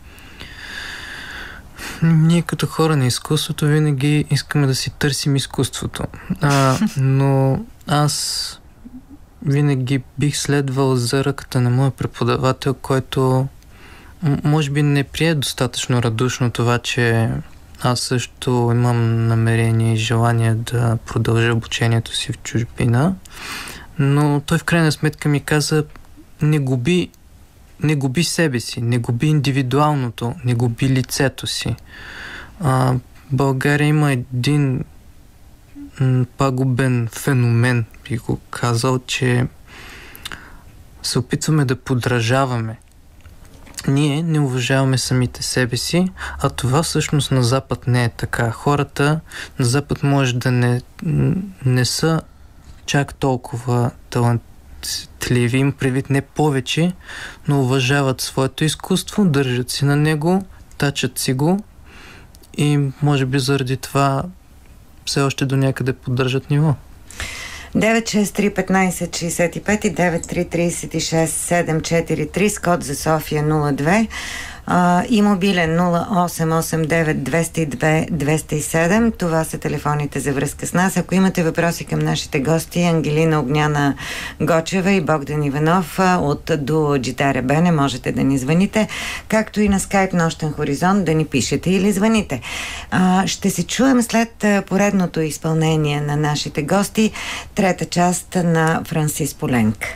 A: Ние като хора на изкуството винаги искаме да си търсим изкуството. Но аз винаги бих следвал за ръката на моя преподавател, който може би не прие достатъчно радушно това, че аз също имам намерение и желание да продължа обучението си в чужбина. Но той в крайна сметка ми каза, не губи не губи себе си, не губи индивидуалното, не губи лицето си. България има един пагубен феномен, би го казал, че се опитваме да подражаваме. Ние не уважаваме самите себе си, а това всъщност на Запад не е така. Хората на Запад може да не са чак толкова талантливи, им предвид не повече, но уважават своето изкуство, държат си на него, тачат си го и може би заради това все още до някъде поддържат ниво.
B: 963-1565 и 933-36-743 с код за София 02 и мобилен 0889-202-207. Това са телефоните за връзка с нас. Ако имате въпроси към нашите гости Ангелина Огняна Гочева и Богдан Иванов от дуо Джитаре Бене, можете да ни звъните, както и на скайп Нощен хоризонт да ни пишете или звъните. Ще се чуем след поредното изпълнение на нашите гости, трета част на Франсис Поленк.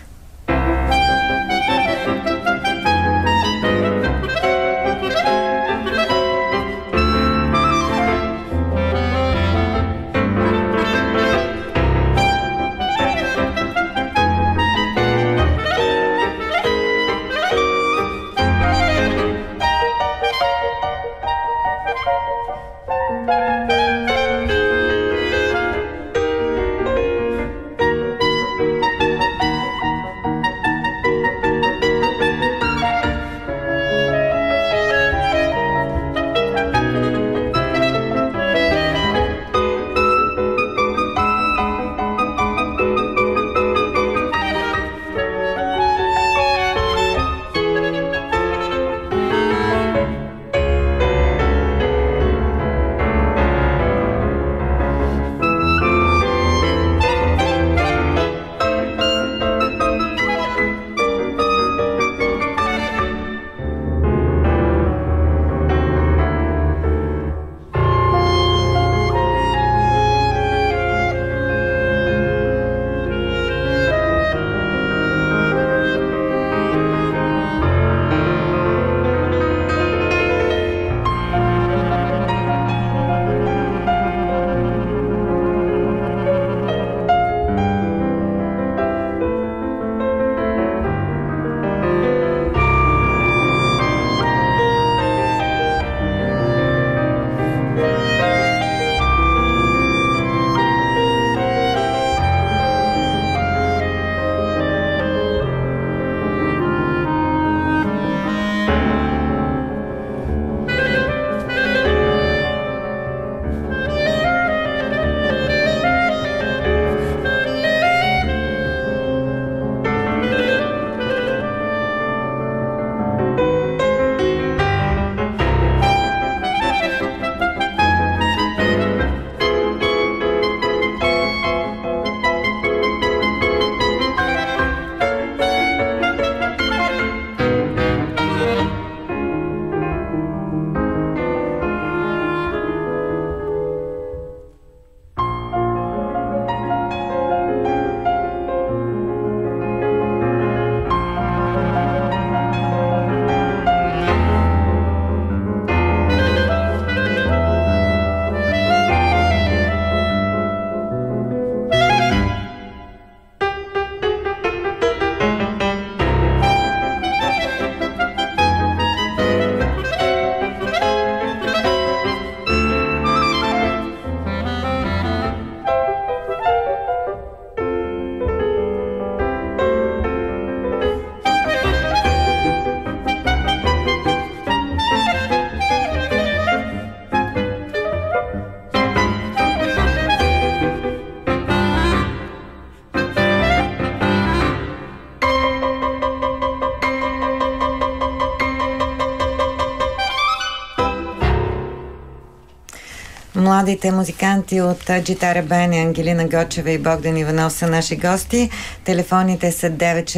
B: Младите музиканти от Джитаре Бене, Ангелина Гочева и Богдан Иванов са наши гости. Телефоните са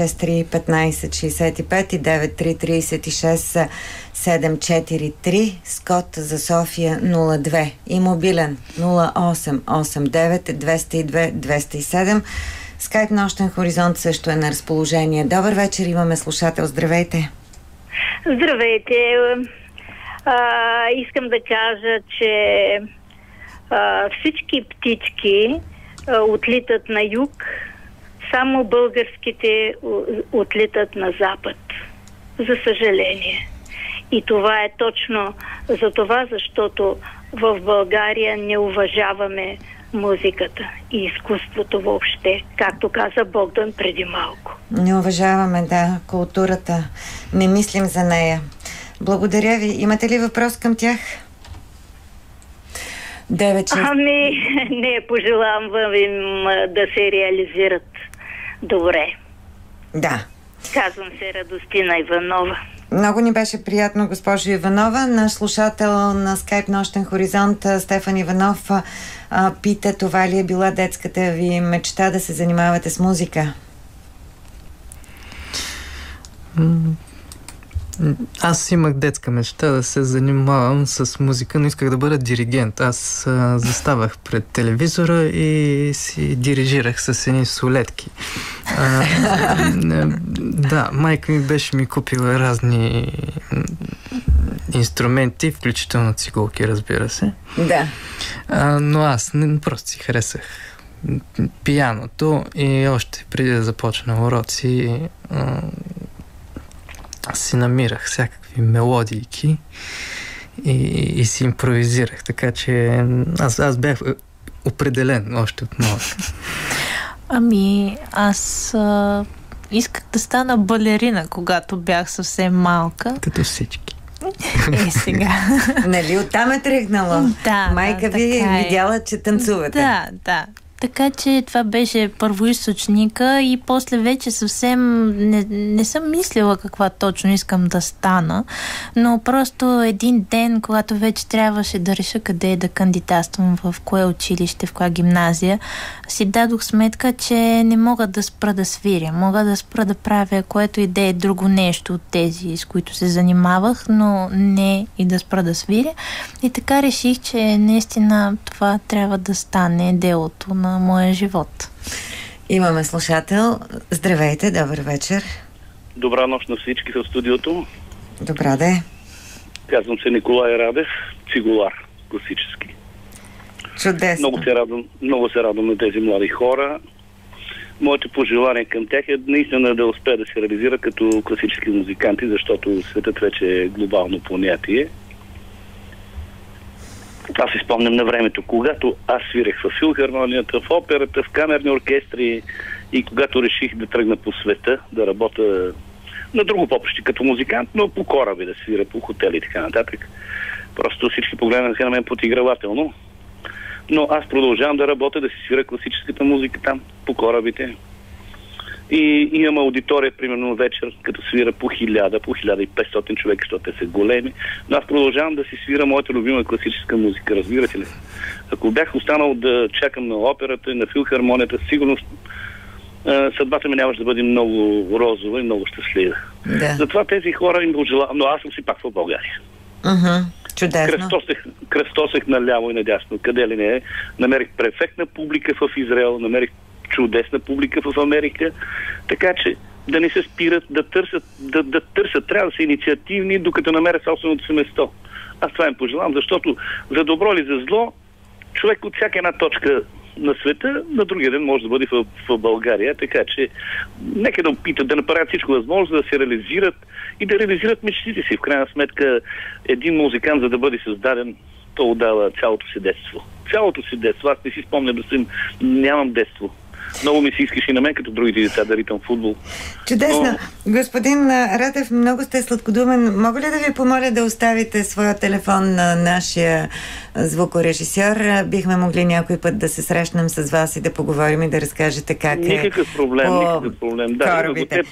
B: 963-1565 и 933-36-743 с код за София 02 и мобилен 0889-202-207. Скайп Нощен хоризонт също е на разположение. Добър вечер, имаме слушател. Здравейте!
F: Здравейте! Искам да кажа, че всички птички отлитат на юг, само българските отлитат на запад. За съжаление. И това е точно за това, защото в България не уважаваме музиката и изкуството въобще, както каза Богдан преди малко.
B: Не уважаваме, да, културата. Не мислим за нея. Благодаря ви. Имате ли въпрос към тях? 9-6.
F: Не, пожелавам им да се реализират добре.
B: Да.
F: Казвам се Радостина Иванова.
B: Много ни беше приятно, госпожо Иванова. Наш слушател на Скайп Нощен хоризонт Стефан Иванов пита, това ли е била детската ви мечта да се занимавате с музика?
A: Аз имах детска мечта да се занимавам с музика, но исках да бъда диригент. Аз заставах пред телевизора и си дирижирах с едни солетки. Да, майка ми купила разни инструменти, включително цигулки, разбира се.
B: Да.
A: Но аз просто си харесах пианото и още преди да започна уроци си намирах всякакви мелодийки и си импровизирах, така че аз бях определен още от малък.
E: Аз исках да стана балерина, когато бях съвсем малка.
A: Като всички.
E: Сега.
B: Нали, оттам е тръгнало?
E: Да.
B: Майка ви е видяла, че танцувате.
E: Да. Така че това беше първоизточника и после вече съвсем не съм мислила каква точно искам да стана, но просто един ден, когато вече трябваше да реша къде да кандидатствам, в кое училище, в коя гимназия, си дадох сметка, че не мога да спра да свиря. Мога да спра да правя което и да е друго нещо от тези, с които се занимавах, но не и да спра да свиря. И така реших, че наистина това трябва да стане делото на моя живот.
B: Имаме слушател. Здравейте, добър вечер.
G: Добра нощ на всички в студиото.
B: Добра де.
G: Казвам се Николай Радев, цигулар, класически.
B: Чудесно.
G: Много се радвам на тези млади хора. Моите пожелания към тях е наистина да успеят да се реализира като класически музиканти, защото светът вече е глобално понятие. Аз си спомням на времето, когато аз свирех в филхармонията, в операта, в камерни оркестри и когато реших да тръгна по света, да работя на друго поприще като музикант, но по кораби да свиря, по хотели и така нататък. Просто всички погледнаха на мен подигравателно. Но аз продължавам да работя, да си свиря класическата музика там, по корабите. И имам аудитория, примерно вечер, като свира по 1000, по 1500 човека, защото те са големи. Но аз продължавам да си свира моята любима класическа музика, разбирате ли? Ако бях останал да чакам на операта и на филхармонията, сигурно съдбата ми нямаше да бъде много розова и много щастлива.
B: Да.
G: Затова тези хора им пожелавам, но аз съм си пак в България.
B: Чудесно.
G: Кръстосех наляво и надясно, къде ли не е. Намерих перфектна публика в Израел, намерих чудесна публика в Америка, така че да не се спират, да търсят, трябва да са инициативни, докато намерят собственото си место. Аз това им пожелавам, защото за добро или за зло, човек от всяка една точка на света, на другия ден може да бъде в България, така че нека да опитат да направят всичко възможно, да се реализират и да реализират мечтите си. В крайна сметка, един музикант, за да бъде създаден, то отдава цялото си детство. Цялото си детство. Аз не си спомням нямам детство. Много ми се искаш и на мен, като другите деца, да ритам футбол.
B: Чудесно. Господин Радев, много сте сладкодумен. Мога ли да ви помоля да оставите своя телефон на нашия звукорежисьор? Бихме могли някой път да се срещнем с вас и да поговорим и да разкажете как
G: никакъв проблем. Да,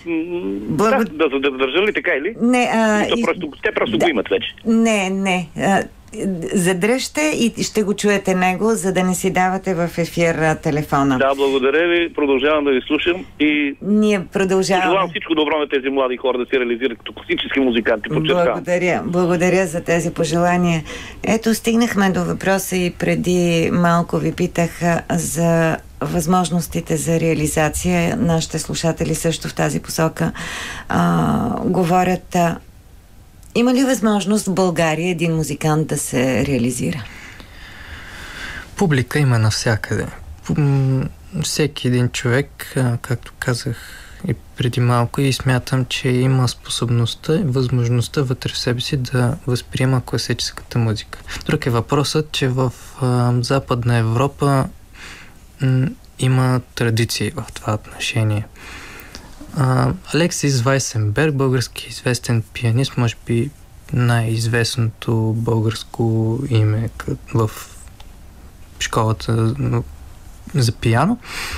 G: да държа ли така или?
B: Не,
G: те просто го имат вече.
B: Не. Задръжте и ще го чуете него, за да не си давате в ефир телефона.
G: Да, благодаря ви. Продължавам да ви слушам и
B: ние продължаваме.
G: Желавам всичко добро на тези млади хора да се реализират като класически музиканти.
B: Благодаря за тези пожелания. Ето, стигнахме до въпроса и преди малко ви питах за възможностите за реализация. Нашите слушатели също в тази посока говорят. Има ли възможност в България един музикант да се реализира?
A: Публика има навсякъде. Всеки един човек, както казах и преди малко, и смятам, че има способността и възможността вътре в себе си да възприема класическата музика. Друг е въпросът, че в Западна Европа има традиции в това отношение. Алексис Вайсенберг, български известен пианист, може би най-известното българско име в школата за пиано.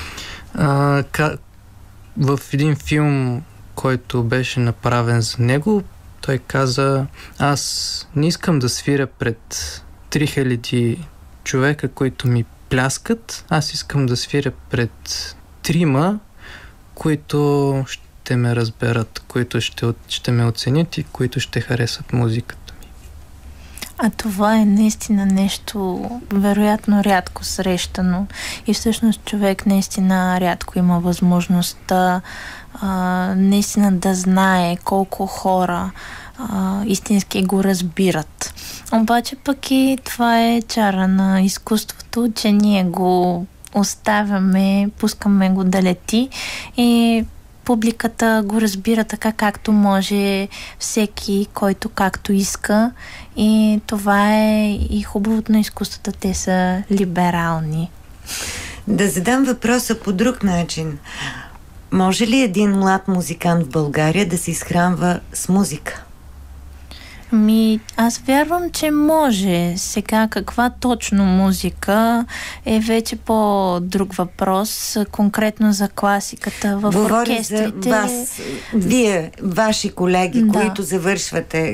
A: В един филм, който беше направен за него, той каза: аз не искам да свиря пред 3000 човека, които ми пляскат, аз искам да свиря пред 3, които ще ме разберат, които ще ме оценят и които ще харесат музиката ми.
E: А това е наистина нещо вероятно рядко срещано и всъщност човек наистина рядко има възможността наистина да знае колко хора истински го разбират. Обаче пък и това е чара на изкуството, че ние го оставяме, пускаме го да лети и публиката го разбира така, както може, всеки, който както иска, и това е и хубавото на изкуствата, те са либерални.
B: Да задам въпроса по друг начин. Може ли един млад музикант в България да се изхранва с музика?
E: Аз вярвам, че може. Сега каква точно музика е вече по-друг въпрос, конкретно за класиката в оркестрите.
B: Говоря за вас, вие, ваши колеги, които завършвате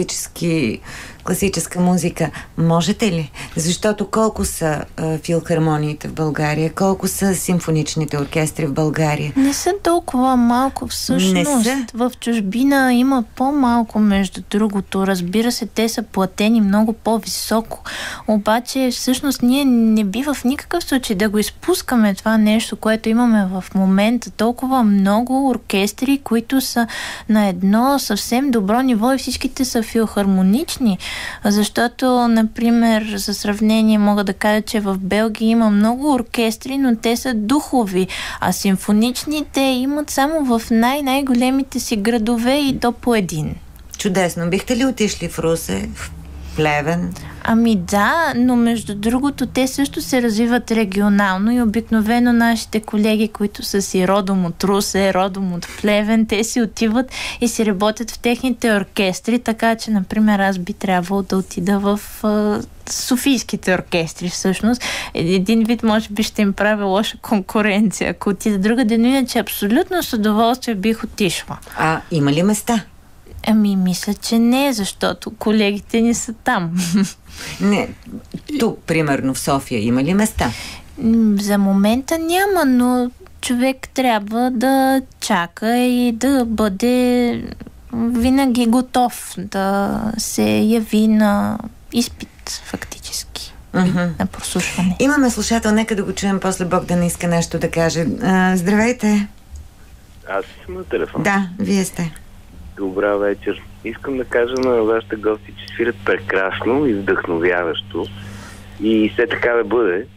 B: класическа музика. Можете ли? Защото колко са филхармониите в България, колко са симфоничните оркестри в България?
E: Не са толкова малко всъщност. В чужбина има по-малко, между другото. Разбира се, те са платени много по-високо. Обаче всъщност ние не бива в никакъв случай да го изпускаме това нещо, което имаме в момента. Толкова много оркестри, които са на едно съвсем добро ниво и всичките са филхармонични. Защото, например, за сравнение мога да кажа, че в Белгия има много оркестри, но те са духови, а симфоничните имат само в най-големите си градове и то по един.
B: Чудесно. Бихте ли отишли в Русе, в Плевен?
E: Да, но между другото те също се развиват регионално и обикновено нашите колеги, които са си родом от Русе, родом от Плевен, те си отиват и си работят в техните оркестри, така че, например, аз би трябвало да отида в софийските оркестри всъщност. Един вид може би ще им прави лоша конкуренция, ако отида другаде, но иначе абсолютно с удоволствие бих отишла.
B: Има ли места?
E: Мисля, че не, защото колегите ни са там.
B: Не, тук, примерно в София, има ли места?
E: За момента няма, но човек трябва да чака и да бъде винаги готов да се яви на изпит, фактически. На прослушване.
B: Имаме слушател, нека да го чуем, после Богдан иска нещо да каже. Здравейте!
H: Аз съм на телефон.
B: Да, вие сте.
H: Добра вечер. Искам да кажа на вашите гости, че свирят прекрасно и вдъхновяващо. И все така да бъде.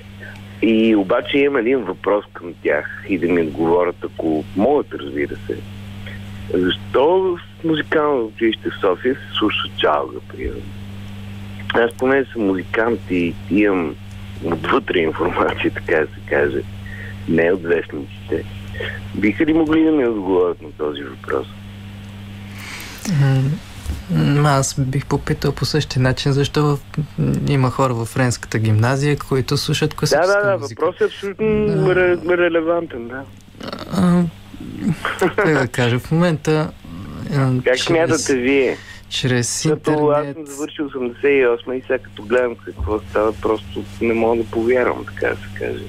H: И обаче имам един въпрос към тях и да ми отговорят, ако могат, разбира се. Защо в музикално училище в София се слуша джалга, примерно? Аз поне съм музикант и имам отвътре информация, така да се каже. Не от вестниците. Биха ли могли да ми отговорят на този въпрос?
A: Аз бих попитал по същия начин, защо има хора в Френската гимназия, които слушат класическа музика.
H: Въпросът е абсолютно релевантен, да.
A: Как да кажа, в момента...
H: Как смятате вие?
A: Чрез
H: интернет... Аз съм завършил 88 и сега като гледам какво става, просто не мога да повярвам, така да се каже.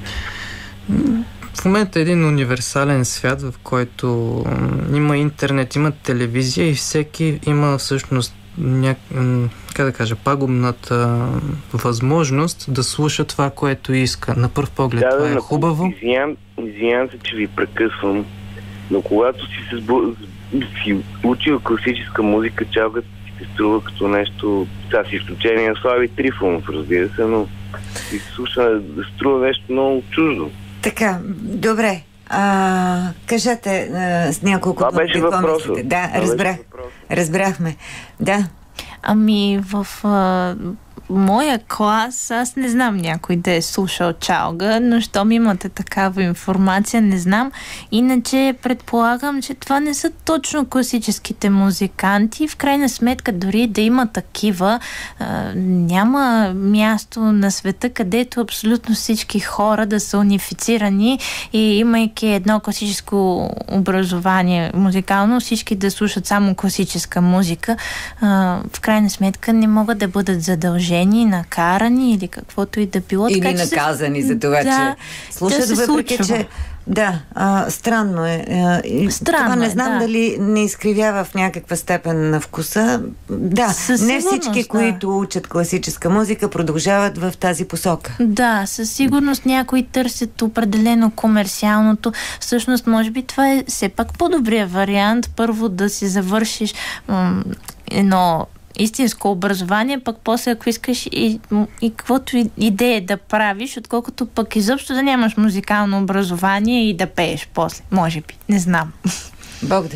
A: В момента е един универсален свят, в който има интернет, има телевизия и всеки има всъщност как да кажа, пагубната възможност да слуша това, което иска. На пръв поглед това е хубаво.
H: Извинявам се, че ви прекъсвам, но когато си се си учил класическа музика, чалгата ти се струва като нещо, с изключение на Слави Трифонов, разбира се, но ти се струва нещо много чуждо.
B: Така, добре. Кажете с няколко
H: това беше въпросът.
B: Да, разбрахме. Да.
E: Ами в моя клас аз не знам някой да е слушал чалга, но щом имате такава информация, не знам. Иначе предполагам, че това не са точно класическите музиканти. В крайна сметка, дори да има такива, няма място на света, където абсолютно всички хора да са унифицирани и имайки едно класическо образование музикално, всички да слушат само класическа музика. В крайна сметка не могат да бъдат задължени, накарани или каквото и да било.
B: Или така, наказани за това, че слушат, въпреки че странно е. Това не знам дали не изкривява в някаква степен на вкуса. Да, не всички, които учат класическа музика, продължават в тази посока.
E: Да, със сигурност някои търсят определено комерциалното. Всъщност, може би това е все пак по-добрия вариант. Първо да си завършиш едно истинско образование, пък после ако искаш и каквото идея да правиш, отколкото пък изобщо да нямаш музикално образование и да пееш после. Може би. Не знам.
B: Богдан.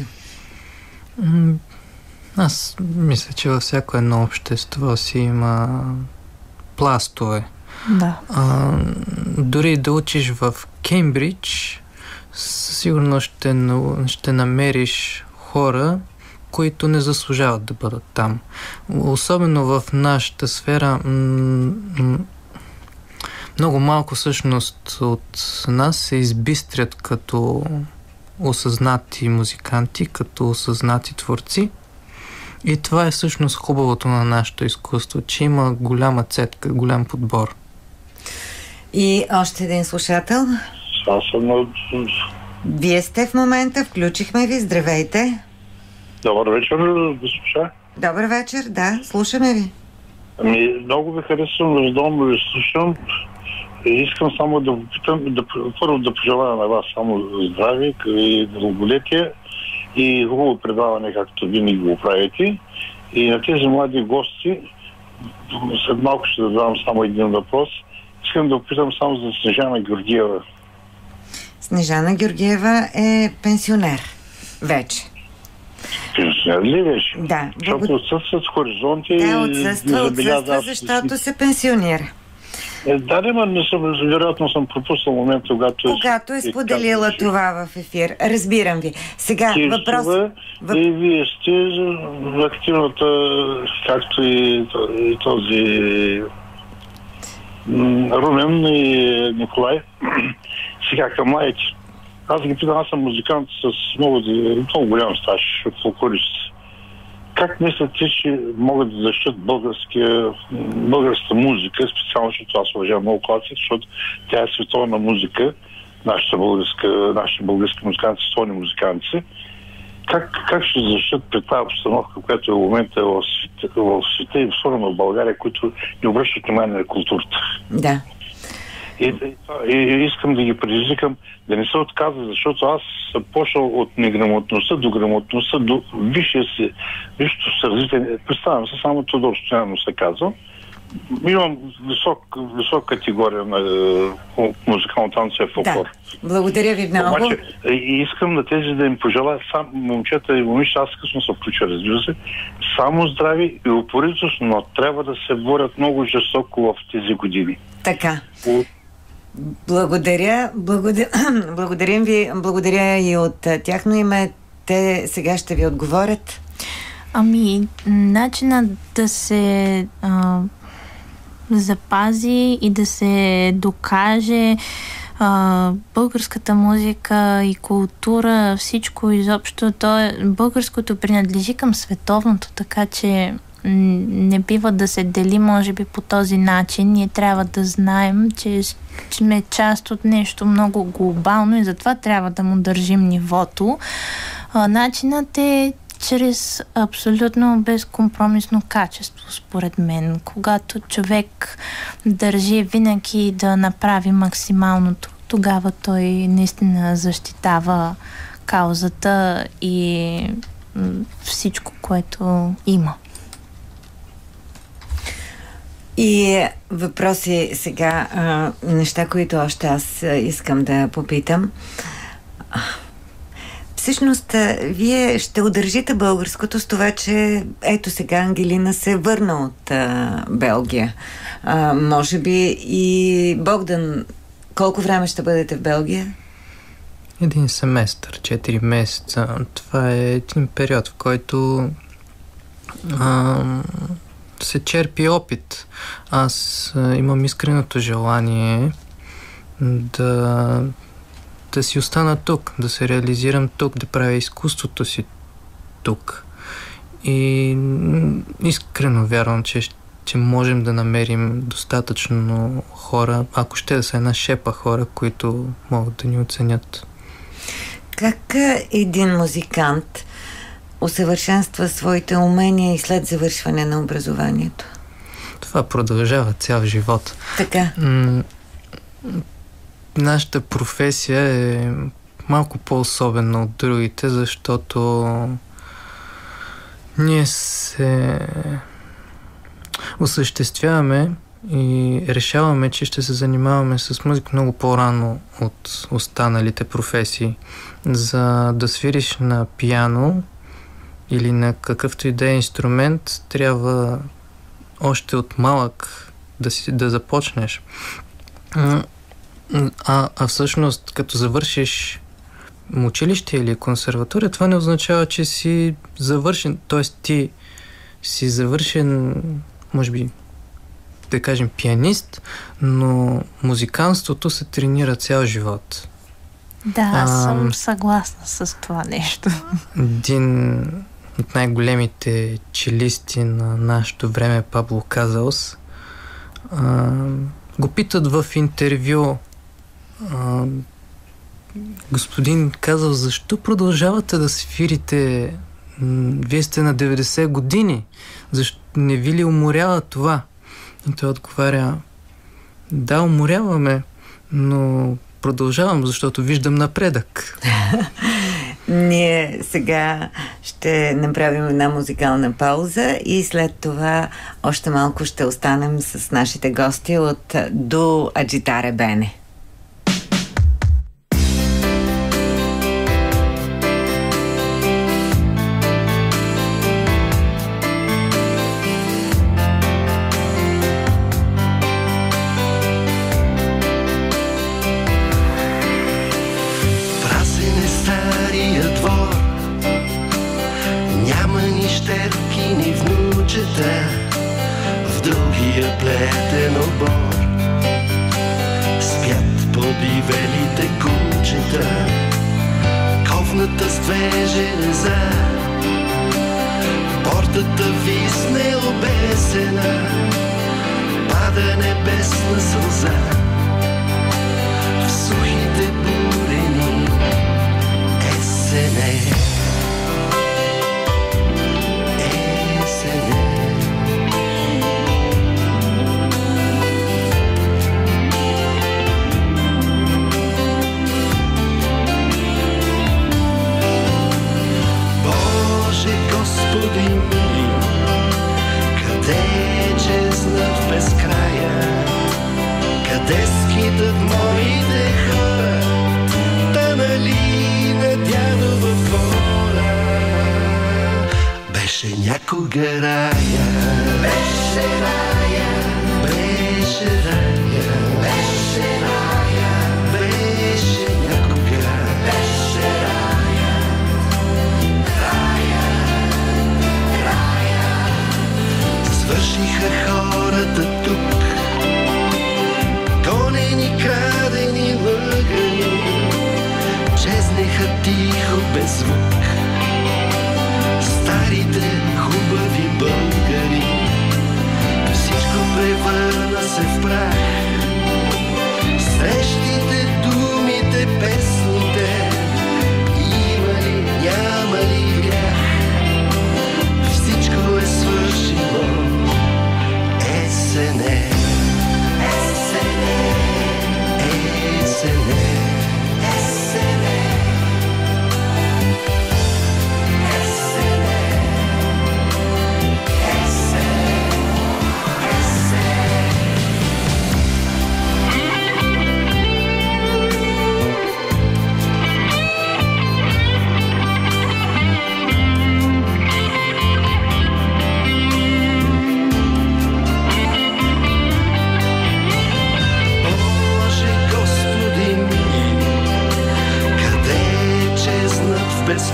A: Аз мисля, че във всяко едно общество си има пластове.
E: Да.
A: Дори да учиш в Кембридж, сигурно ще намериш хора, които не заслужават да бъдат там. Особено в нашата сфера много малко всъщност от нас се избистрят като осъзнати музиканти, като осъзнати творци. И това е всъщност хубавото на нашето изкуство, че има голяма цетка, голям подбор.
B: И още един слушател.
I: Аз съм...
B: Вие сте в момента, включихме ви, здравейте.
I: Добър вечер, госпожа.
B: Добър вечер, да, слушаме ви.
I: Много ви харесвам, раздолно ви слушам. Искам само да попитам, първо да пожелая на вас само здраве и дълголетие и хубаво предаване, както винаги го правите. И на тези млади гости, след малко ще задавам само един въпрос. Искам да попитам само за Снежана Георгиева.
B: Снежана Георгиева е пенсионер вече.
I: Пенсионер ли беше?
B: Да.
I: Защото отсъстват с хоризонти.
B: Да, отсъства, защото се пенсионира.
I: Да, не съм, вероятно съм пропуснал момент, когато
B: е споделила това в ефир. Разбирам ви. Сега въпрос...
I: И вие сте активната, както и този Румен и Николай. Сега към младите. Аз ги питам, аз съм музикант с много голям стаж, фолклорист. Как мислите, че могат да защитят българската музика, специално, защото аз уважавам много класик, защото тя е световна музика, нашите български музиканти, световни музиканти. Как ще защитят при тази обстановка, която е в момента в света и особено в България, които не обръщат внимание на културата?
B: Да.
I: И искам да ги предизвикам да не се отказва, защото аз съм почнал от неграмотността до грамотността, до висшето развитие. Представям се, само Тодор Стоянов се казва. Имам висока категория на музикална танция фолклор.
B: Да, благодаря ви много.
I: Обаче, искам на тези да им пожелая момчета и момичета, аз късно се включа, разбира се, само здрави и упоритост, но трябва да се борят много жестоко в тези години.
B: Така. Благодарим ви, благодаря и от тяхно име. Те сега ще ви отговорят.
E: Начинът да се запази и да се докаже българската музика и култура, всичко изобщо, българското принадлежи към световното, така че не бива да се дели, може би, по този начин. Ние трябва да знаем, че сме част от нещо много глобално и затова трябва да му държим нивото. Начинът е чрез абсолютно безкомпромисно качество, според мен. Когато човек държи винаги да направи максималното, тогава той наистина защитава каузата и всичко, което има.
B: И въпроси сега, неща, които още аз искам да попитам. Всъщност, вие ще удържите българското с това, че ето сега Ангелина се върна от Белгия. Може би и Богдан, колко време ще бъдете в Белгия?
A: 1 семестър, 4 месеца. Това е един период, в който се черпи опит. Аз имам искреното желание да си остана тук, да се реализирам тук, да правя изкуството си тук. И искрено вярвам, че можем да намерим достатъчно хора, ако ще да са една шепа хора, които могат да ни оценят.
B: Как един музикант усъвършенства своите умения и след завършване на образованието?
A: Това продължава цял живот.
B: Така.
A: Нашата професия е малко по-особена от другите, защото ние се осъществяваме и решаваме, че ще се занимаваме с музика много по-рано от останалите професии. За да свириш на пиано или на какъвто и да е инструмент, трябва още от малък да започнеш. А всъщност, като завършиш училище или консерватория, това не означава, че си завършен, т.е. ти си завършен, може би, да кажем, пианист, но музиканството се тренира цял живот.
E: Да, аз съм съгласна с това нещо.
A: Един от най-големите челисти на нашето време, Пабло Казалс, го питат в интервю: господин казал, защо продължавате да свирите? Вие сте на 90 години. Защо не ви ли уморява това? И той отговаря: да, уморяваме, но продължавам, защото виждам напредък.
B: Ние сега ще направим една музикална пауза и след това още малко ще останем с нашите гости от Duo Agitare Bene.
J: В другия плетен обор спят подивелите кучета, ковната с 2 железа, портата висне обесена, пада небесна сълза в сухите бурени есене. Господи мили, къде чезнат в безкрая, къде скитат моите хора, та нали на дядова двора беше някога рая, беше рая, беше рая, беше рая, беше някога, беше рая, рая. Свършиха хората тук, гонени, крадени, лъгани, чезнеха тихо без звук старите хубави българи.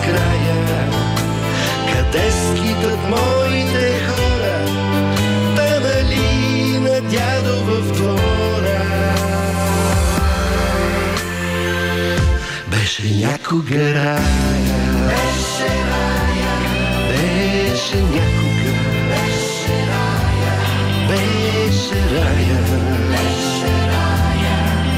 J: края, къде скитат моите хора, та дали на дядо в двора. Беше някога рая, беше рая, беше някога, беше рая, беше рая, беше рая,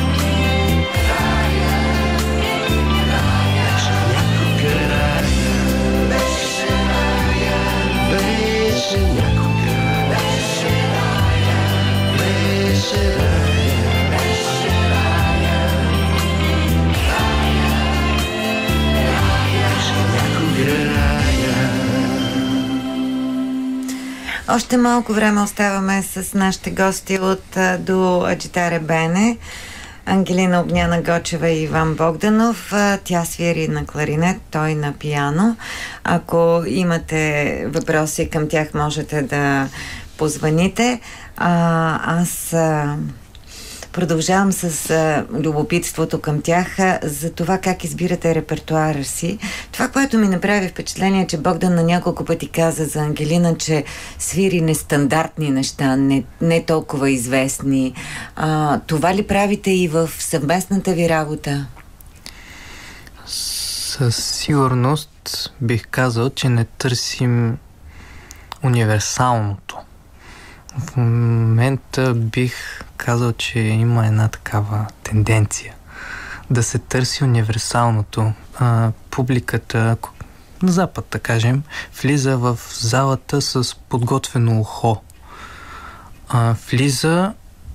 J: рая, рая, беше някога рая, беше рая, беше някога, беше рая, беше рая, беше рая,
B: Още малко време оставаме с нашите гости от до Аджитаре Бене. Ангелина Огняна Гочева и Иван Богданов. Тя свири на кларинет, той на пиано. Ако имате въпроси към тях, можете да позвоните. Аз продължавам с любопитството към тях за това как избирате репертуара си. Това, което ми направи впечатление, е, че Богдан на няколко пъти каза за Ангелина, че свири нестандартни неща, не толкова известни. Това ли правите и в съвместната ви работа?
A: Със сигурност бих казал, че не търсим универсалното. В момента бих казал, че има една такава тенденция да се търси универсалното. Публиката на Запад, да кажем, влиза в залата с подготвено ухо. Влиза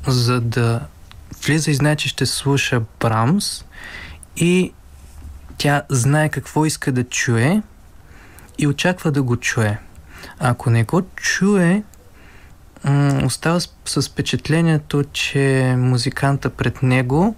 A: и знае, че ще слуша Брамс и тя знае какво иска да чуе и очаква да го чуе. Ако не го чуе, остава с впечатлението, че музиканта пред него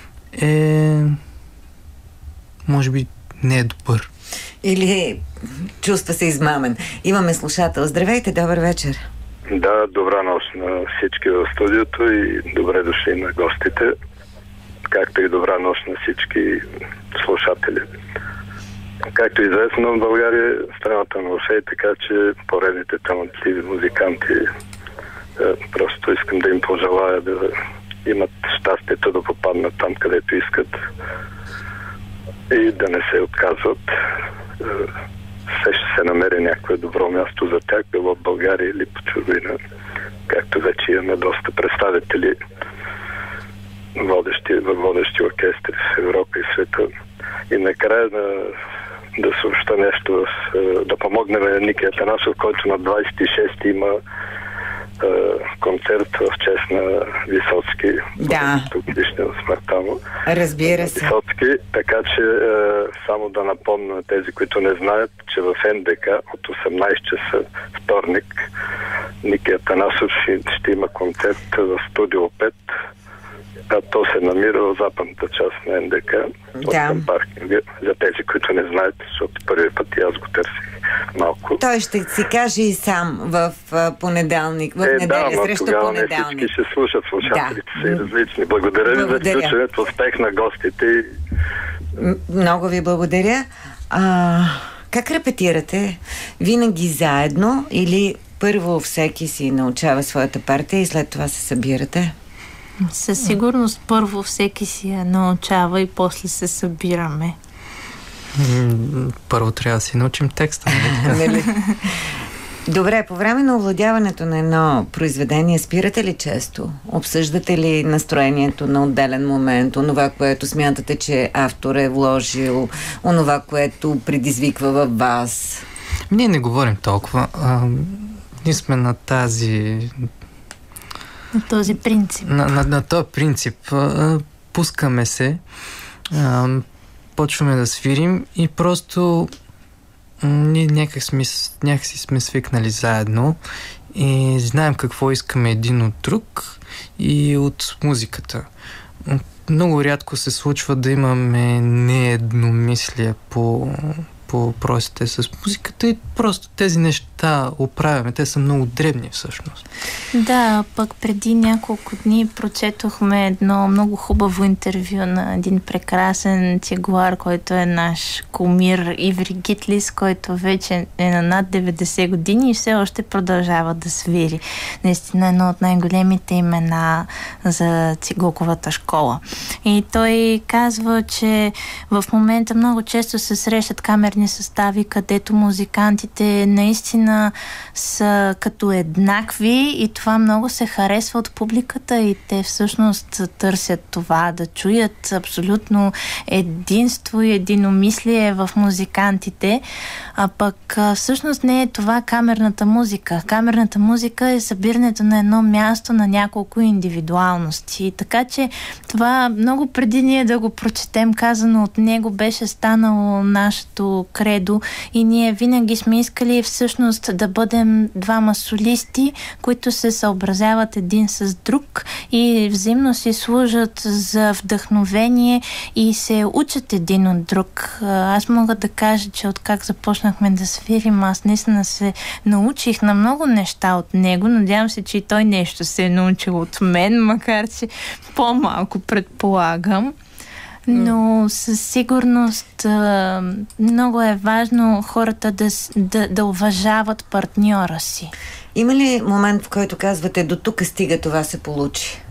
A: може би не е добър.
B: Или чувства се измамен. Имаме слушател. Здравейте, добър вечер.
K: Да, добра нощ на всички в студиото и добре дошли на гостите, както и добра нощ на всички слушатели. Както известно, в България е страната на Орфей, така че поредните талантливи музиканти, просто искам да им пожелая да имат щастието да попаднат там, където искат и да не се отказват. Все ще се намери някое добро място за тях, било в България или по чужбина, както вече имаме доста представители водещи оркестри в Европа и света. И накрая да съобща нещо, да помогнем на Ники Атанасов, който на 26 има концерт в чест на Висоцки.
B: Да.
K: Годишния смъртта му.
B: Разбира се.
K: Висоцки, така че само да напомня на тези, които не знаят, че в НДК от 18 часа вторник Ники Атанасов ще има концерт в студио 5. То се намира в западната част на НДК.
B: Да.
K: За тези, които не знаят, защото първи път и аз го търсих малко.
B: Той ще си каже и сам в понеделник, в неделя, срещу понеделник.
K: Не всички ще слушат, слушателите са и различни. Благодаря ви за включването, успех на гостите.
B: Много ви благодаря. Как репетирате? Винаги заедно или първо всеки си научава своята партия и след това се събирате?
E: Със сигурност първо всеки си я научава и после се събираме.
A: Първо трябва да си научим текста.
B: Нали? Добре, по време на овладяването на едно произведение спирате ли често? Обсъждате ли настроението на отделен момент, онова, което смятате, че автор е вложил, онова, което предизвиква във вас?
A: Ние не говорим толкова. Ние сме на
E: този принцип.
A: На този принцип. Пускаме се, почваме да свирим и просто ние някакси сме свикнали заедно и знаем какво искаме един от друг и от музиката. Много рядко се случва да имаме неедномислие по въпросите с музиката и просто тези неща неща оправяме. Те са много дребни всъщност.
E: Да, пък преди няколко дни прочетохме едно много хубаво интервю на един прекрасен цигулар, който е наш кумир Иври Гитлис, който вече е на над 90 години и все още продължава да свири. Наистина едно от най-големите имена за цигулковата школа. И той казва, че в момента много често се срещат камерни състави, където музикантите наистина са като еднакви и това много се харесва от публиката и те всъщност търсят това, да чуят абсолютно единство и единомислие в музикантите, а пък всъщност не е това камерната музика. Камерната музика е събирането на едно място на няколко индивидуалности. Така че това много преди ние да го прочетем, казано от него, беше станало нашето кредо и ние винаги сме искали всъщност да бъдем двама солисти, които се съобразяват един с друг и взаимно си служат за вдъхновение и се учат един от друг. Аз мога да кажа, че откак започнахме да свирим, аз наистина се научих на много неща от него. Надявам се, че и той нещо се е научил от мен, макар че по-малко предполагам. Но със сигурност много е важно хората да уважават партньора си.
B: Има ли момент, в който казвате, до тук стига, това се получи?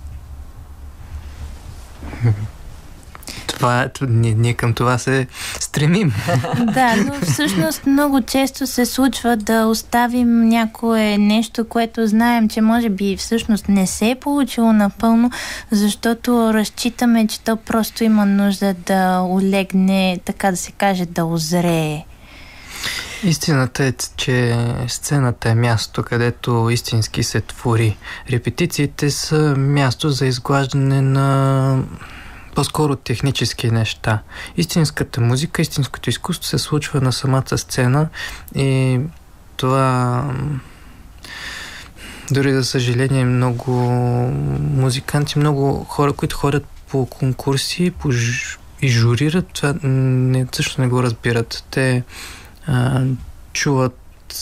A: Ние към това се стремим.
E: Да, но всъщност много често се случва да оставим някое нещо, което знаем, че може би всъщност не се е получило напълно, защото разчитаме, че то просто има нужда да олегне, така да се каже, да озрее.
A: Истината е, че сцената е място, където истински се твори. Репетициите са място за изглаждане на по-скоро технически неща. Истинската музика, истинското изкуство се случва на самата сцена и това дори за съжаление много музиканти, много хора, които ходят по конкурси и журират, това също не го разбират. Те чуват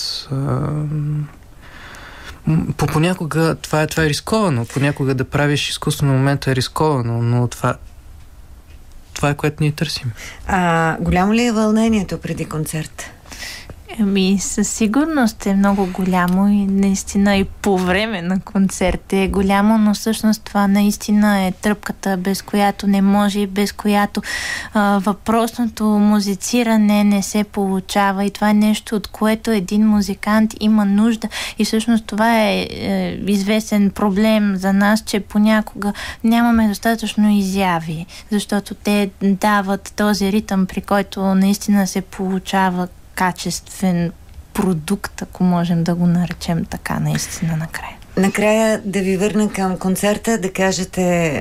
A: понякога това е рисковано. Понякога да правиш изкуство на момента е рисковано, но това е, което ние търсим.
B: Голямо ли е вълнението преди концерт?
E: Със сигурност е много голямо и наистина и по време на концерт е голямо, но всъщност това наистина е тръпката, без която не може и без която въпросното музициране не се получава и това е нещо, от което един музикант има нужда и всъщност това е известен проблем за нас, че понякога нямаме достатъчно изяви, защото те дават този ритъм, при който наистина се получава качествен продукт, ако можем да го наречем така, наистина накрая.
B: Накрая да ви върна към концерта, да кажете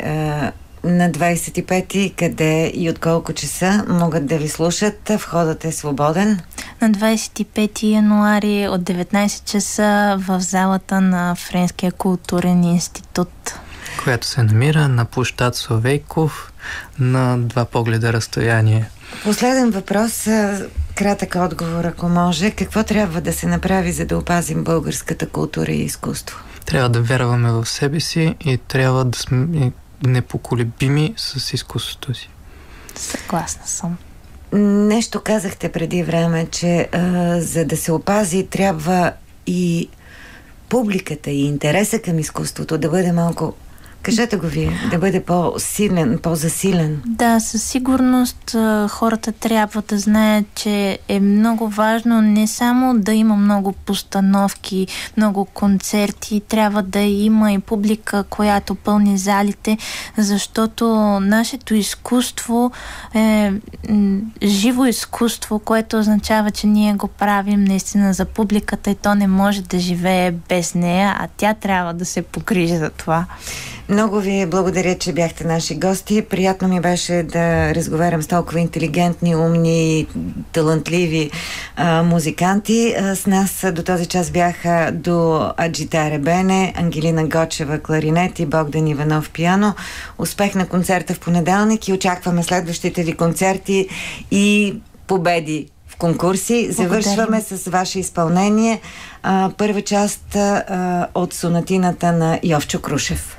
B: на 25-ти къде и от колко часа могат да ви слушат. Входът е свободен.
E: На 25 януари от 19 часа в залата на Френския културен институт,
A: която се намира на площад Славейков на 2 погледа разстояние.
B: Последен въпрос, кратък отговор, ако може. Какво трябва да се направи, за да опазим българската култура и изкуство?
A: Трябва да вярваме в себе си и трябва да сме непоколебими с изкуството си.
E: Съгласна съм.
B: Нещо казахте преди време, че за да се опази, трябва и публиката и интереса към изкуството да бъде малко... Кажете го вие, да бъде по-силен, по-засилен.
E: Да, със сигурност хората трябва да знаят, че е много важно не само да има много постановки, много концерти, трябва да има и публика, която пълни залите, защото нашето изкуство е живо изкуство, което означава, че ние го правим наистина за публиката и то не може да живее без нея, а тя трябва да се погрижи за това.
B: Много ви благодаря, че бяхте наши гости. Приятно ми беше да разговарям с толкова интелигентни, умни, талантливи музиканти. С нас до този час бяха до Аджитаре Бене, Ангелина Гочева кларинет и Богдан Иванов пиано. Успех на концерта в понеделник и очакваме следващите ви концерти и победи в конкурси. Завършваме с ваше изпълнение първа част от сонатината на Йовчо Крушев.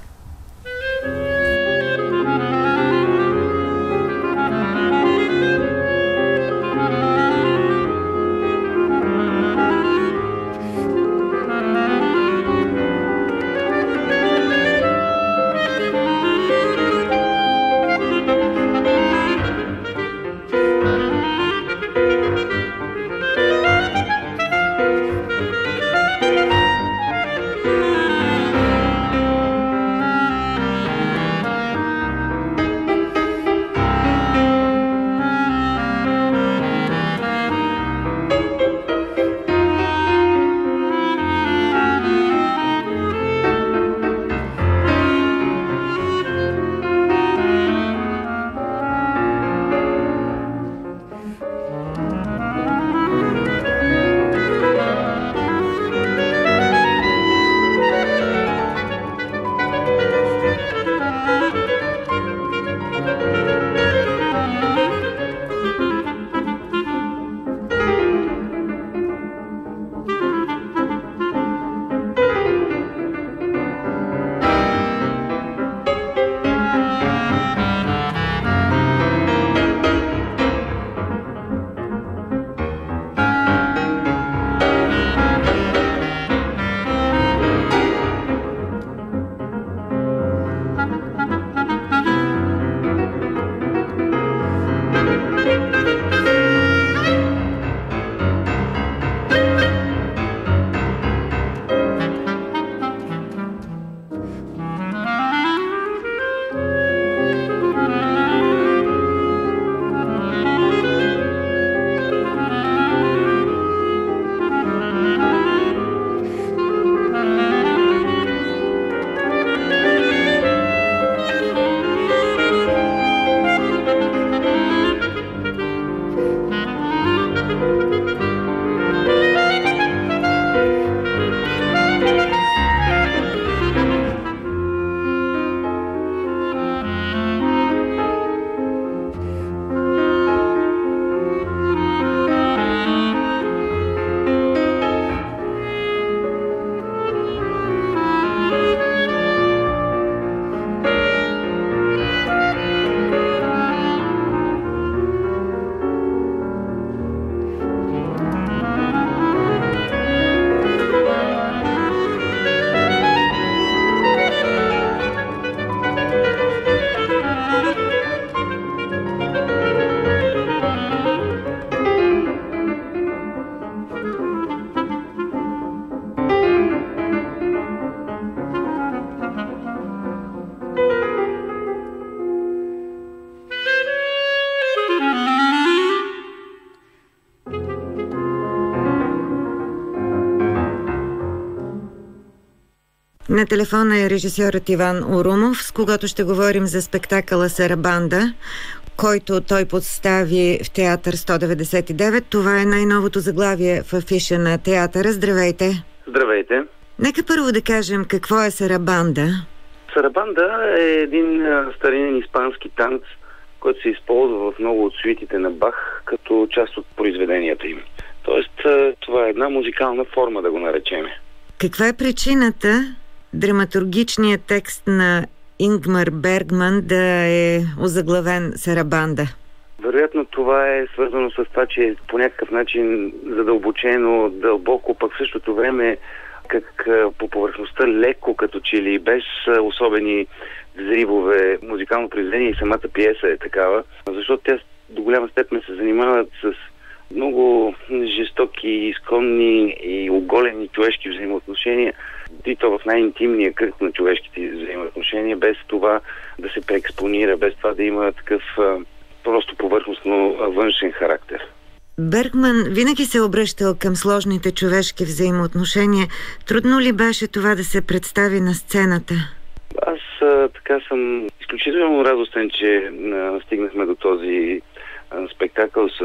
B: На телефона е режисьорът Иван Урумов, с когото ще говорим за спектакъла Сарабанда, който той подстави в театър 199. Това е най-новото заглавие в афиша на театъра. Здравейте!
H: Здравейте!
B: Нека първо да кажем какво е Сарабанда.
H: Сарабанда е един старинен испански танц, който се използва в много от суитите на Бах като част от произведенията им. Тоест, това е една музикална форма, да го наречеме.
B: Каква е причината драматургичният текст на Ингмар Бергман да е озаглавен Сарабанда?
H: Вероятно това е свързано с това, че по някакъв начин задълбочено, дълбоко, пък в същото време как по повърхността леко, като че ли без особени взривове, музикално произведение и самата пиеса е такава, защото тя до голяма степен се занимават с много жестоки, изконни и оголени човешки взаимоотношения, и то в най-интимния кръг на човешките взаимоотношения, без това да се преекспонира, без това да има такъв просто повърхностно външен характер.
B: Бергман винаги се обръщал към сложните човешки взаимоотношения. Трудно ли беше това да се представи на сцената?
H: Аз така съм изключително радостен, че стигнахме до този спектакъл с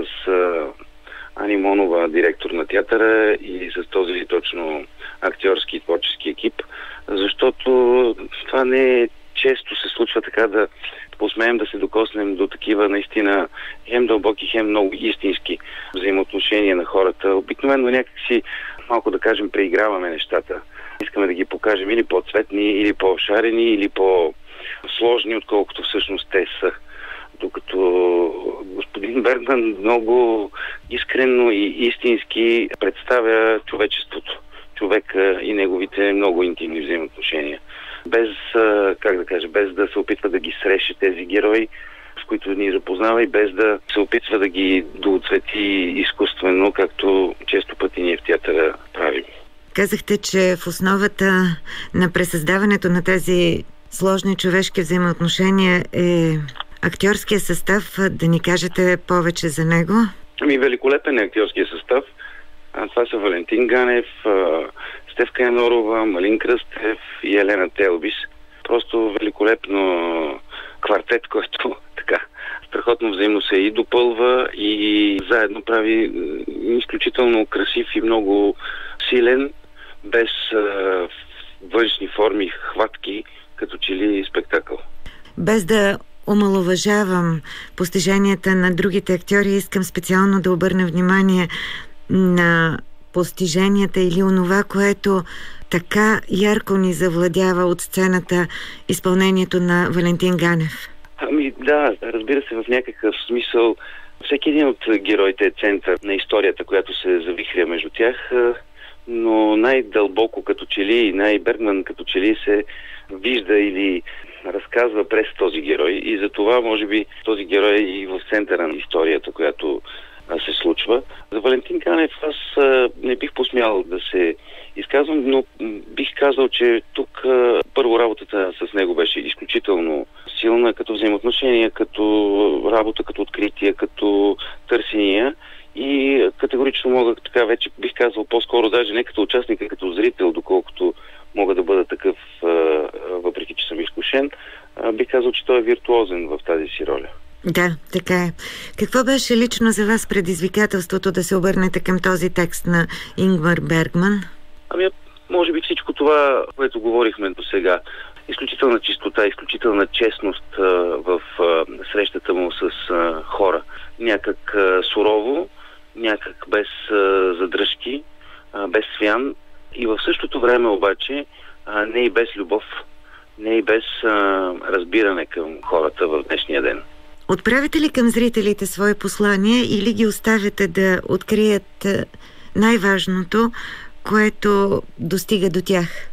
H: Ани Монова, директор на театъра, и с този точно актьорски и творчески екип, защото това не е често се случва така да
L: посмеем да се докоснем до такива наистина хем дълбоки, хем много истински взаимоотношения на хората. Обикновено някакси, малко да кажем, преиграваме нещата. Искаме да ги покажем или по-цветни, или по-шарени, или по-сложни, отколкото всъщност те са. Докато господин Бергман много искрено и истински представя човечеството, човека и неговите много интимни взаимоотношения. Без, без да се опитва да ги среше тези герои, с които ни запознава, и без да се опитва да ги доцвети изкуствено, както често пъти ние в театъра правим.
B: Казахте, че в основата на пресъздаването на тези сложни човешки взаимоотношения е актьорския състав. Да ни кажете повече за него?
L: Великолепен е актьорския състав. Това са Валентин Ганев, Стефка Янорова, Малин Кръстев и Елена Телбис. Просто великолепно квартет, който така страхотно взаимно се и допълва и заедно прави изключително красив и много силен, без външни форми, хватки, като че ли спектакъл.
B: Без да омаловажавам постиженията на другите актьори, искам специално да обърна внимание на постиженията или онова, което така ярко ни завладява от сцената, изпълнението на Валентин Ганев.
L: Да, разбира се, в някакъв смисъл всеки един от героите е център на историята, която се завихря между тях, но най-дълбоко като че ли, най-Бергман като че ли се вижда или разказва през този герой, и за това може би този герой е и в центъра на историята, която се случва. За Валентин Ганев аз не бих посмял да се изказвам, но бих казал, че тук първо работата с него беше изключително силна, като взаимоотношения, като работа, като откритие, като търсения, и категорично мога така вече бих казал по-скоро даже не като участник, а като зрител, доколкото мога да бъда такъв, въпреки че съм изкушен, бих казал, че той е виртуозен в тази си роля.
B: Да, така е. Какво беше лично за вас предизвикателството да се обърнете към този текст на Ингмар Бергман?
L: Може би всичко това, което говорихме до сега. Изключителна чистота, изключителна честност в срещата му с хора. Някак сурово, някак без задръжки, без свян, и в същото време обаче не и без любов, не и без разбиране към хората в днешния ден.
B: Отправите ли към зрителите свои послания или ги оставяте да открият най-важното, което достига до тях?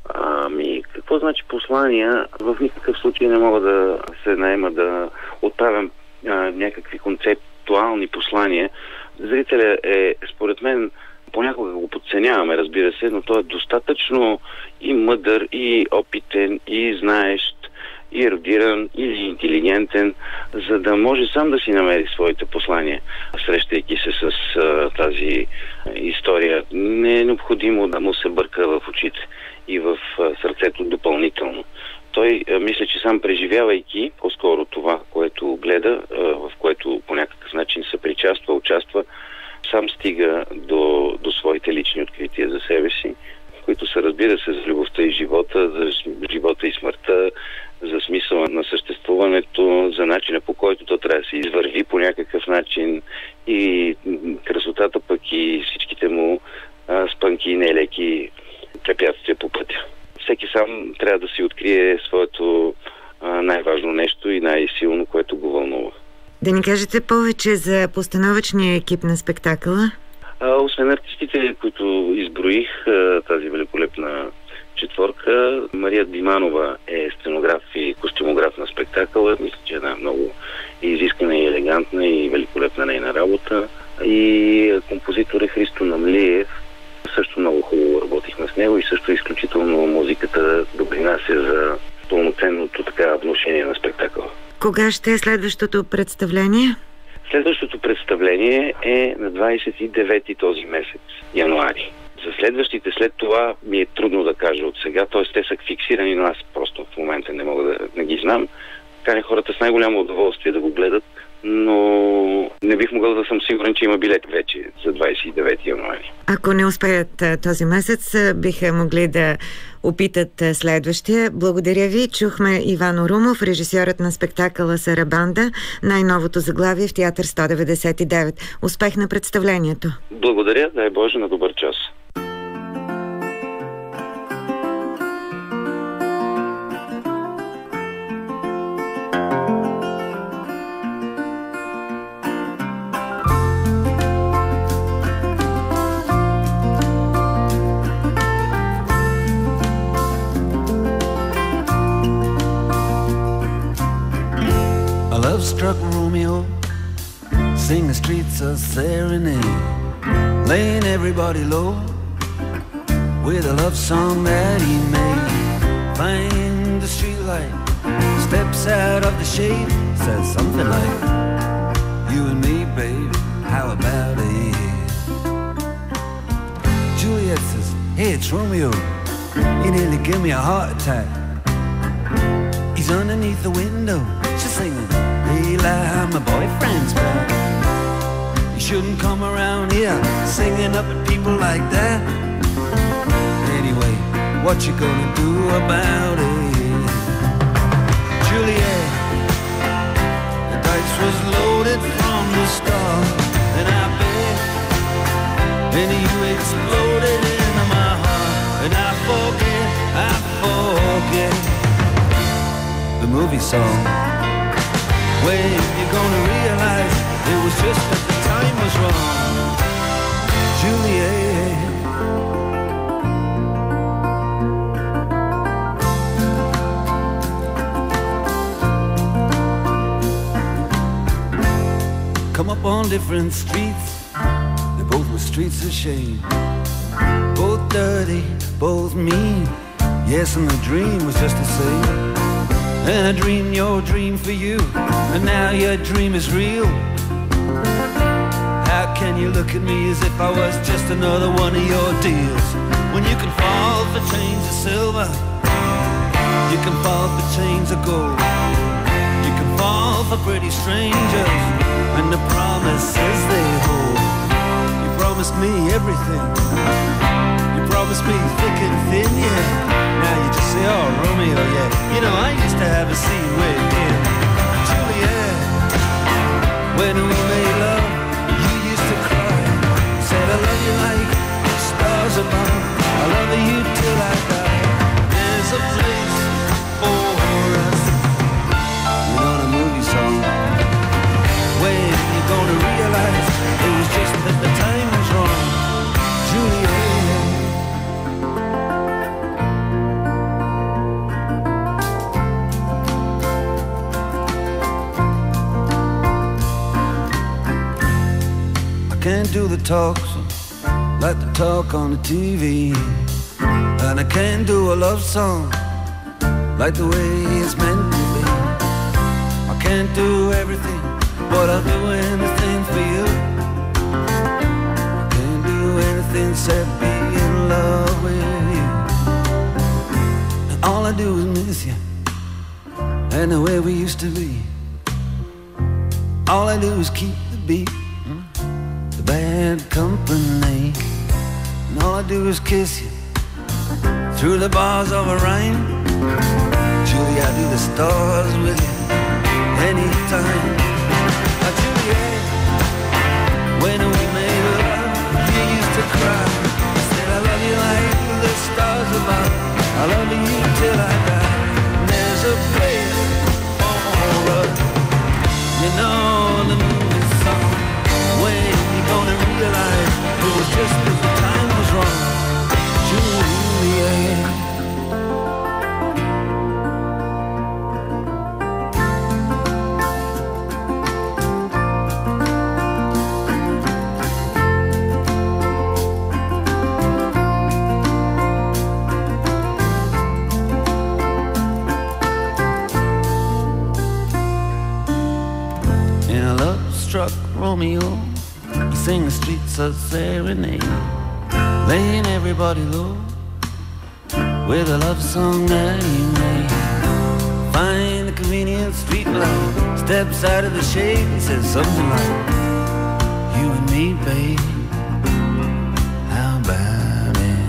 L: Какво значи послания? В никакъв случай не мога да се наема да отправям някакви концептуални послания. Зрителя е, според мен, понякога го подценяваме, разбира се, но той е достатъчно и мъдър, и опитен, и знаещ, и ерудиран, или интелигентен, за да може сам да си намери своите послания, срещайки се с тази история. Не е необходимо да му се бърка в очите и в сърцето допълнително. Той, мисля, че сам преживявайки по-скоро това, което гледа, в което по някакъв начин се причаства, участва, сам стига до своите лични открития за себе си, които са, разбира се, за любовта и живота, за живота и смъртта, за смисъла на съществуването, за начина, по който то трябва да се извърви по някакъв начин, и красотата пък и всичките му спънки и нелеки препятствия по пътя. Всеки сам трябва да си открие своето най-важно нещо и най-силно, което го вълнува.
B: Да ни кажете повече за постановъчния екип на спектакъла?
L: Освен артистите, които изброих, тази великолепна четворка, Мария Диманова е сценограф и костюмограф на спектакъла. Мисля, че е една много изискана и елегантна и великолепна нейна работа. И композитор е Христо Намлиев. Също много хубаво работихме с него и също изключително музиката допринася за пълноценното така внушение на спектакъла.
B: Кога ще е следващото представление?
L: Следващото представление е на 29-ти този месец, януари. За следващите след това ми е трудно да кажа от сега, т.е. те са фиксирани, но аз просто в момента не мога да ги знам. Каня хората с най-голямо удоволствие да го гледат, но Не бих могъл да съм сигурен, че има билети вече за 29 януари.
B: Ако не успеят този месец, биха могли да опитат следващия. Благодаря ви. Чухме Иван Орумов, режисьорът на спектакъла Сарабанда, най-новото заглавие в Театър 199. Успех на представлението!
L: Благодаря, дай Боже, на добър час!
M: Love-struck Romeo, sing the streets a serenade, laying everybody low with a love song that he made. Find the streetlight, steps out of the shade, says something like, you and me, babe, how about it? Juliet says, hey, it's Romeo, you nearly give me a heart attack. He's underneath the window, she's singing, hey, my boyfriend's back. You shouldn't come around here singing up at people like that. Anyway, what you gonna do about it? Juliet, the dice was loaded from the start, and I bet, and you exploded into my heart, and I forget the movie song. When you're gonna realize it was just that the time was wrong, Juliet. Come up on different streets, they both were streets of shame, both dirty, both mean. Yes, and the dream was just the same. And I dreamed your dream for you, and now your dream is real. How can you look at me as if I was just another one of your deals? When you can fall for chains of silver, you can fall for chains of gold, you can fall for pretty strangers, and the promises they hold. You promised me everything, you promised me thick and thin, yeah. Now you just say, oh, Romeo, yeah. You know, I used to have a scene with him. Juliet, when we made love, you used to cry. Said, I love you like stars above. I love you till I die. There's a place for us. You know the movie song. When you're gonna realize it was just that the time was wrong, Juliet. Can't do the talks like the talk on the TV, and I can't do a love song like the way it's meant to be. I can't do everything, but I'll do anything for you. I can't do anything except be in love with you. And all I do is miss you, and the way we used to be. All I do is keep the beat, bad company, and all I do is kiss you through the bars of a rhyme. Julie, I do the stars with you anytime. Juliet, when we made love, you used to cry. I said I love you like the stars above. I love you till I die. And there's a place for us, you know the movie song. When gonna realize it was just that the time was wrong, Juliet. In a love-struck Romeo, sing the streets a serenade, laying everybody low with a love song that he made. Find the inconvenient street light, steps out of the shade and says something like, "You and me, babe, how about it?"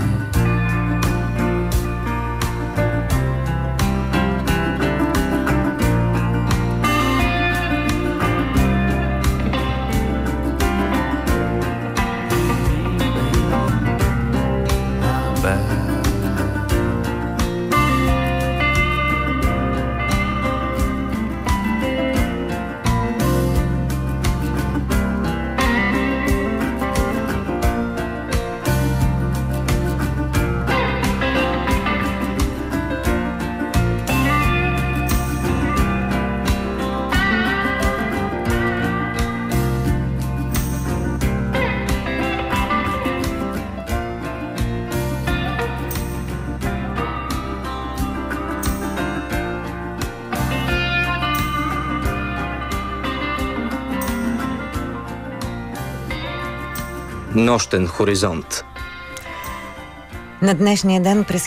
D: Нощен хоризонт.
B: На днешния ден през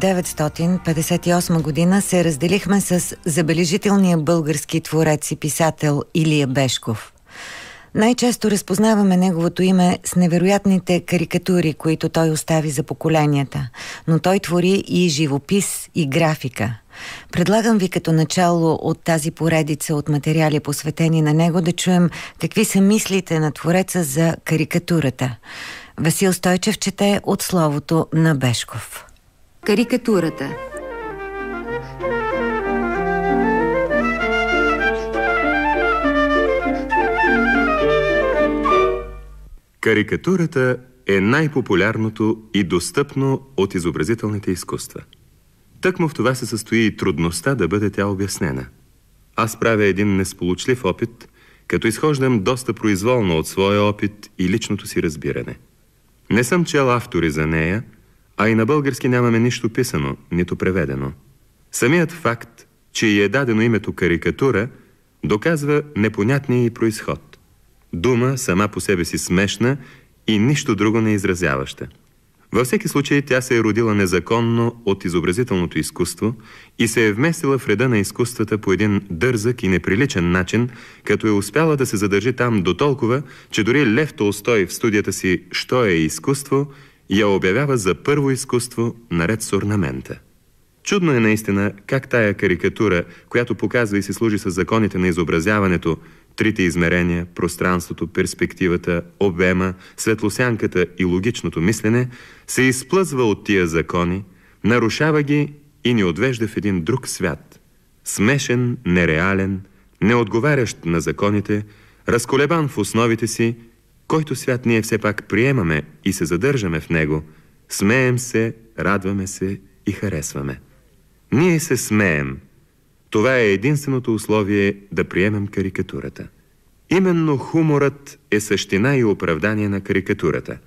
B: 1958 година се разделихме с забележителния български творец и писател Илия Бешков. Най-често разпознаваме неговото име с невероятните карикатури, които той остави за поколенията, но той твори и живопис, и графика. Предлагам ви като начало от тази поредица от материали, посветени на него, да чуем какви са мислите на твореца за карикатурата. Васил Стойчев чете от словото на Бешков.
N: Карикатурата.
O: Карикатурата е най-популярното и достъпно от изобразителните изкуства. Тъкмо в това се състои и трудността да бъде тя обяснена. Аз правя един несполучлив опит, като изхождам доста произволно от своя опит и личното си разбиране. Не съм чел автори за нея, а и на български нямаме нищо писано, нито преведено. Самият факт, че й е дадено името карикатура, доказва непонятния й произход. Дума сама по себе си смешна и нищо друго не изразяваща. Във всеки случай тя се е родила незаконно от изобразителното изкуство и се е вместила в реда на изкуствата по един дързък и неприличен начин, като е успяла да се задържи там дотолкова, че дори Лев Толстой в студията си «Що е изкуство» я обявява за първо изкуство наред с орнамента. Чудно е наистина как тая карикатура, която показва и се служи с законите на изобразяването, трите измерения, пространството, перспективата, обема, светлосянката и логичното мислене, се изплъзва от тия закони, нарушава ги и ни отвежда в един друг свят. Смешен, нереален, неотговарящ на законите, разколебан в основите си, който свят ние все пак приемаме и се задържаме в него, смеем се, радваме се и харесваме. Ние се смеем. Това е единственото условие да приемем карикатурата. Именно хуморът е същина и оправдание на карикатурата.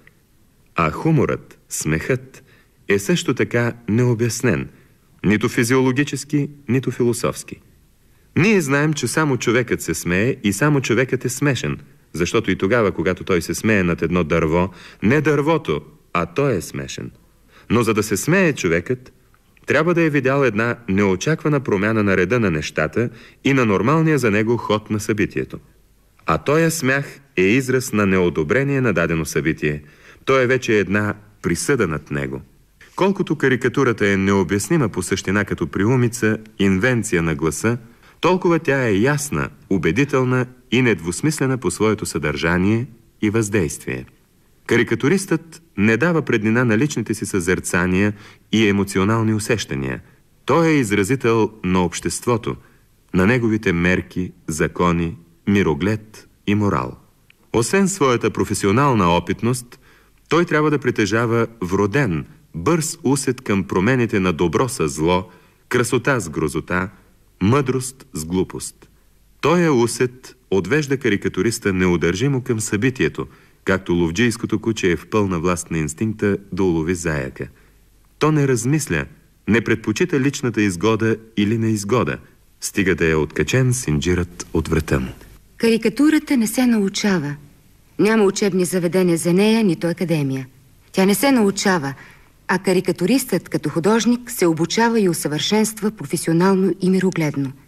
O: А хуморът, смехът, е също така необяснен, нито физиологически, нито философски. Ние знаем, че само човекът се смее и само човекът е смешен, защото и тогава, когато той се смее над едно дърво, не дървото, а той е смешен. Но за да се смее човекът, трябва да е видял една неочаквана промяна на реда на нещата и на нормалния за него ход на събитието. А тоя смях е израз на неодобрение на дадено събитие. То е вече една присъда над него. Колкото карикатурата е необяснима по същина като приумица, инвенция на гласа, толкова тя е ясна, убедителна и недвусмислена по своето съдържание и въздействие. Карикатуристът не дава преднина на личните си съзерцания и емоционални усещания. Той е изразител на обществото, на неговите мерки, закони, мироглед и морал. Освен своята професионална опитност, той трябва да притежава вроден, бърз усет към промените на добро с зло, красота с грозота, мъдрост с глупост. Тоя усет отвежда карикатуриста неудържимо към събитието, както ловджийското куче е в пълна власт на инстинкта да улови заяка. То не размисля, не предпочита личната изгода или неизгода, стига да е откачен синджирът от врата му.
N: Карикатурата не се научава. Няма учебни заведения за нея, нито академия. Тя не се научава, а карикатуристът като художник се обучава и усъвършенства професионално и мирогледно.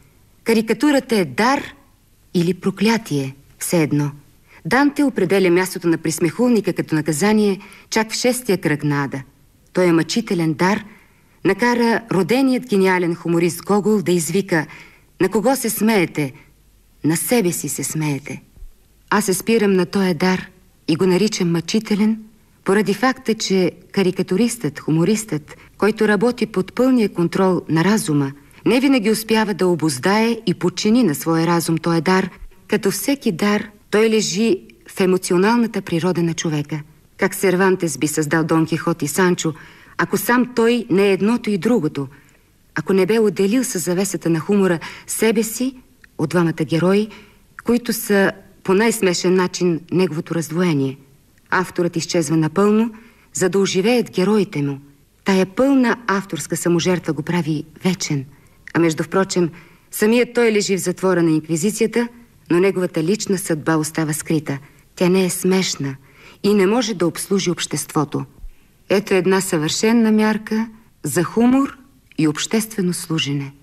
N: Карикатурата е дар или проклятие, все едно. Данте определя мястото на присмехулника като наказание чак в 6-тия кръг на ада. Той е мъчителен дар, накара роденият гениален хуморист Гогол да извика: на кого се смеете? На себе си се смеете. Аз се спирам на този дар и го наричам мъчителен, поради факта, че карикатуристът, хумористът, който работи под пълния контрол на разума, не винаги успява да обуздае и подчини на своя разум този дар. Като всеки дар, той лежи в емоционалната природа на човека. Как Сервантес би създал Дон Кихот и Санчо, ако сам той не е едното и другото, ако не бе отделил със завесата на хумора себе си от двамата герои, които са по най-смешен начин неговото раздвоение. Авторът изчезва напълно, за да оживеят героите му. Тая пълна авторска саможертва го прави вечен. А между впрочем, самият той лежи в затвора на инквизицията, но неговата лична съдба остава скрита. Тя не е смешна и не може да обслужи обществото. Ето една съвършенна мярка за хумор и обществено служене.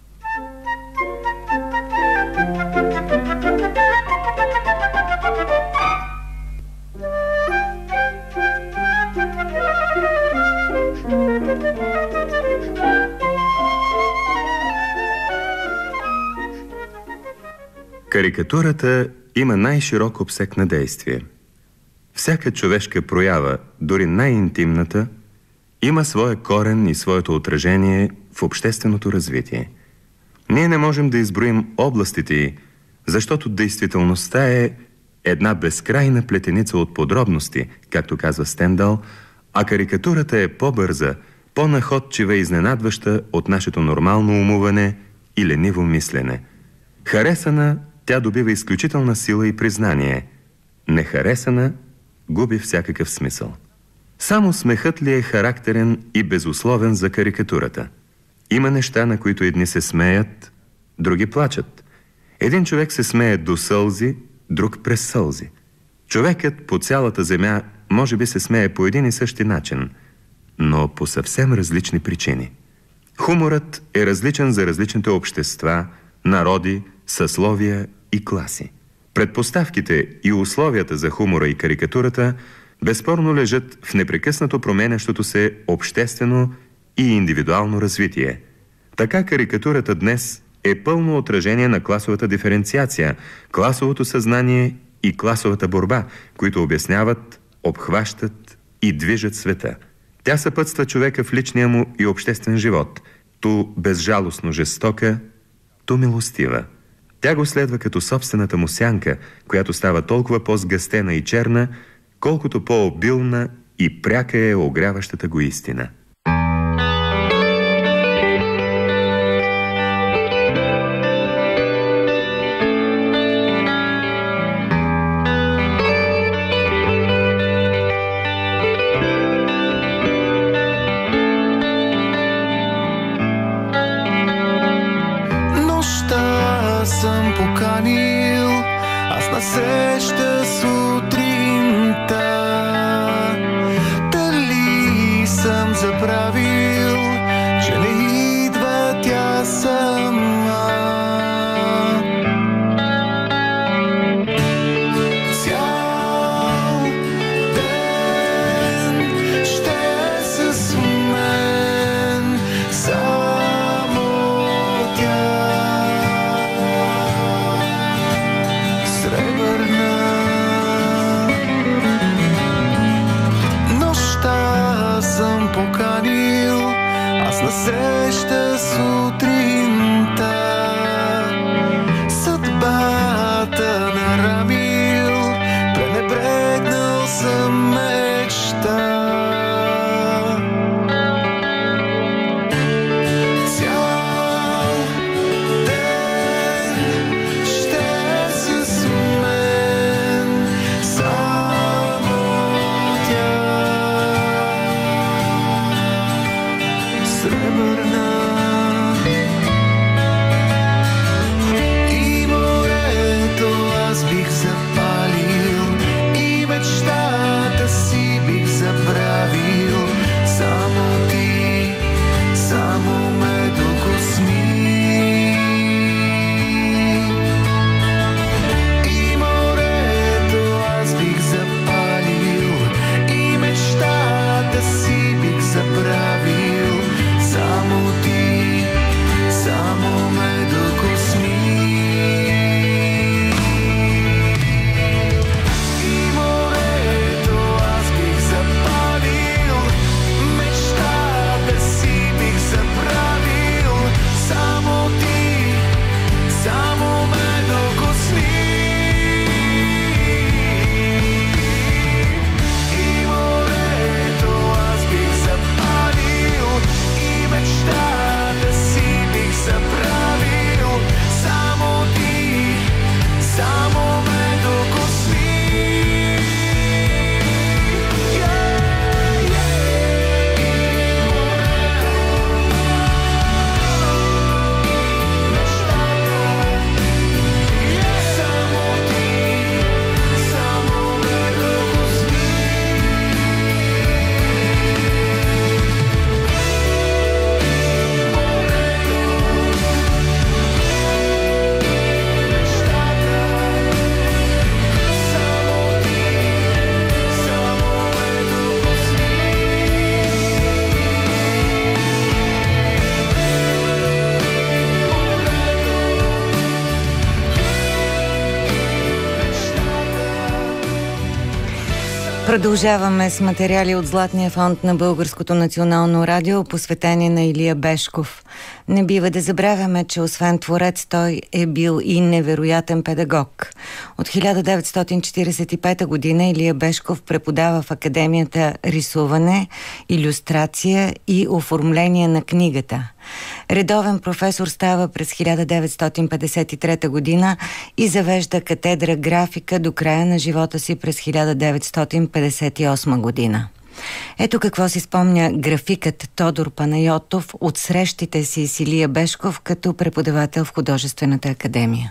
O: Карикатурата има най-широк обсек на действие. Всяка човешка проява, дори най-интимната, има своя корен и своето отражение в общественото развитие. Ние не можем да изброим областите й, защото действителността е една безкрайна плетеница от подробности, както казва Стендал, а карикатурата е по-бърза, по-находчива и изненадваща от нашето нормално умуване и лениво мислене. Харесана, тя добива изключителна сила и признание. Нехаресана, губи всякакъв смисъл. Само смехът ли е характерен и безусловен за карикатурата? Има неща, на които едни се смеят, други плачат. Един човек се смее до сълзи, друг през сълзи. Човекът по цялата земя може би се смее по един и същи начин, но по съвсем различни причини. Хуморът е различен за различните общества, народи, съсловия и класи. Предпоставките и условията за хумора и карикатурата безспорно лежат в непрекъснато променящото се обществено и индивидуално развитие. Така карикатурата днес е пълно отражение на класовата диференциация, класовото съзнание и класовата борба, които обясняват, обхващат и движат света. Тя съпътства човека в личния му и обществен живот, ту безжалостно жестока, ту милостива. Тя го следва като собствената му сянка, която става толкова по-сгъстена и черна, колкото по-обилна и пряка е огряващата го истина.
J: Съм поканил аз на среща сутринта. Дали съм забравил, че не идва тя сама? Цял ден ще с мен само тя.
B: Продължаваме с материали от Златния фонд на Българското национално радио, посветени на Илия Бешков. Не бива да забравяме, че освен творец, той е бил и невероятен педагог. От 1945 година Илия Бешков преподава в Академията рисуване, илюстрация и оформление на книгата. Редовен професор става през 1953 година и завежда катедра графика до края на живота си през 1958 година. Ето какво си спомня графикът Тодор Панайотов от срещите си с Илия Бешков като преподавател в Художествената академия.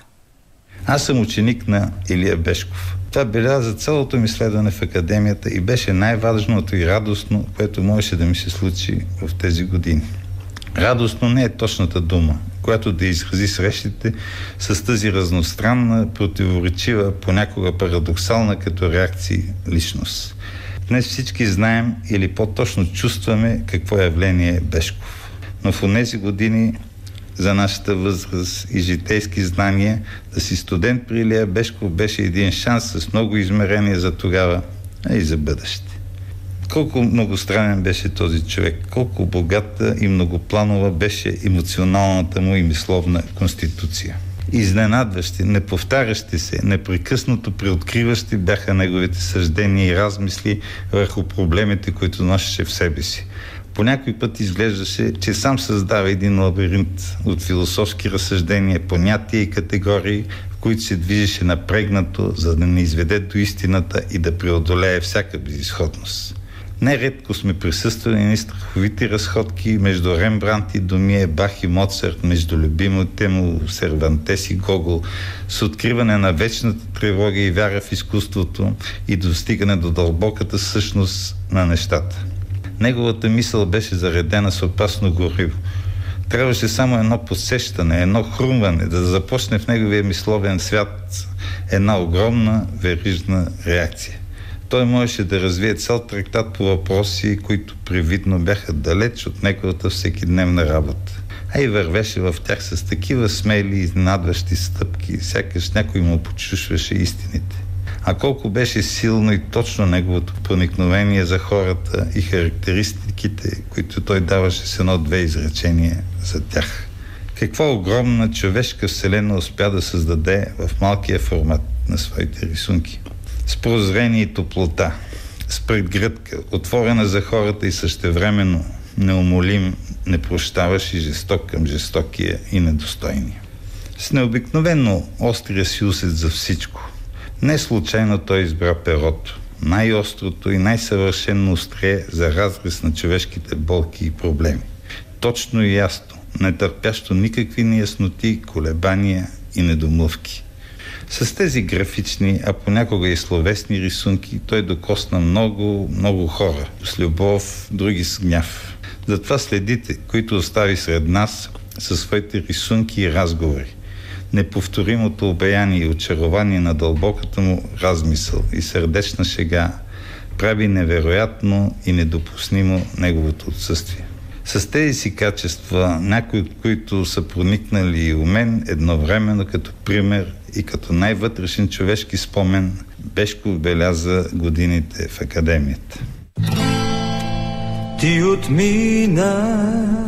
P: Аз съм ученик на Илия Бешков. Това беляза цялото ми следване в академията и беше най-важното и радостно, което можеше да ми се случи в тези години. Радостно не е точната дума, която да изрази срещите с тази разностранна, противоречива, понякога парадоксална като реакции личност. Днес всички знаем или по-точно чувстваме какво явление е Бешков. Но в онези години за нашата възраст и житейски знания да си студент при Илия Бешков беше един шанс с много измерения за тогава, а и за бъдеще. Колко многостранен беше този човек, колко богата и многопланова беше емоционалната му и мисловна конституция. Изненадващи, неповтарящи се, непрекъснато преоткриващи бяха неговите съждения и размисли върху проблемите, които носеше в себе си. По някой път изглеждаше, че сам създава един лабиринт от философски разсъждения, понятия и категории, в които се движеше напрегнато, за да не изведе до истината и да преодолее всяка безизходност. Нередко сме присъствали на страховити разходки между Рембрандт и Домие, Бах и Моцарт, между любимите му Сервантес и Гогол, с откриване на вечната тревога и вяра в изкуството и достигане до дълбоката същност на нещата. Неговата мисъл беше заредена с опасно гориво. Трябваше само едно посещане, едно хрумване, да започне в неговия мисловен свят една огромна верижна реакция. Той можеше да развие цял трактат по въпроси, които привидно бяха далеч от неговата всекидневна работа. А и вървеше в тях с такива смели и изненадващи стъпки, сякаш някой му почушваше истините. А колко беше силно и точно неговото проникновение за хората и характеристиките, които той даваше с едно-две изречения за тях. Каква огромна човешка вселена успя да създаде в малкия формат на своите рисунки. С прозрение и топлота, с предгръдка, отворена за хората и същевременно неумолим, непрощаващ и жесток към жестокия и недостойния. С необикновено острия си усет за всичко. Не случайно той избра перото, най-острото и най-съвършено острие за разрез на човешките болки и проблеми. Точно и ясно, нетърпящо никакви неясноти, колебания и недомлъвки. С тези графични, а понякога и словесни рисунки той докосна много хора. С любов, други с гняв. Затова следите, които остави сред нас със своите рисунки и разговори. Неповторимото обаяние и очарование на дълбоката му размисъл и сърдечна шега прави невероятно и недопустимо неговото отсъствие. С тези си качества, някои от които са проникнали у мен едновременно като пример и като най-вътрешен човешки спомен, Бешков беляза годините в академията.
J: Ти отмина,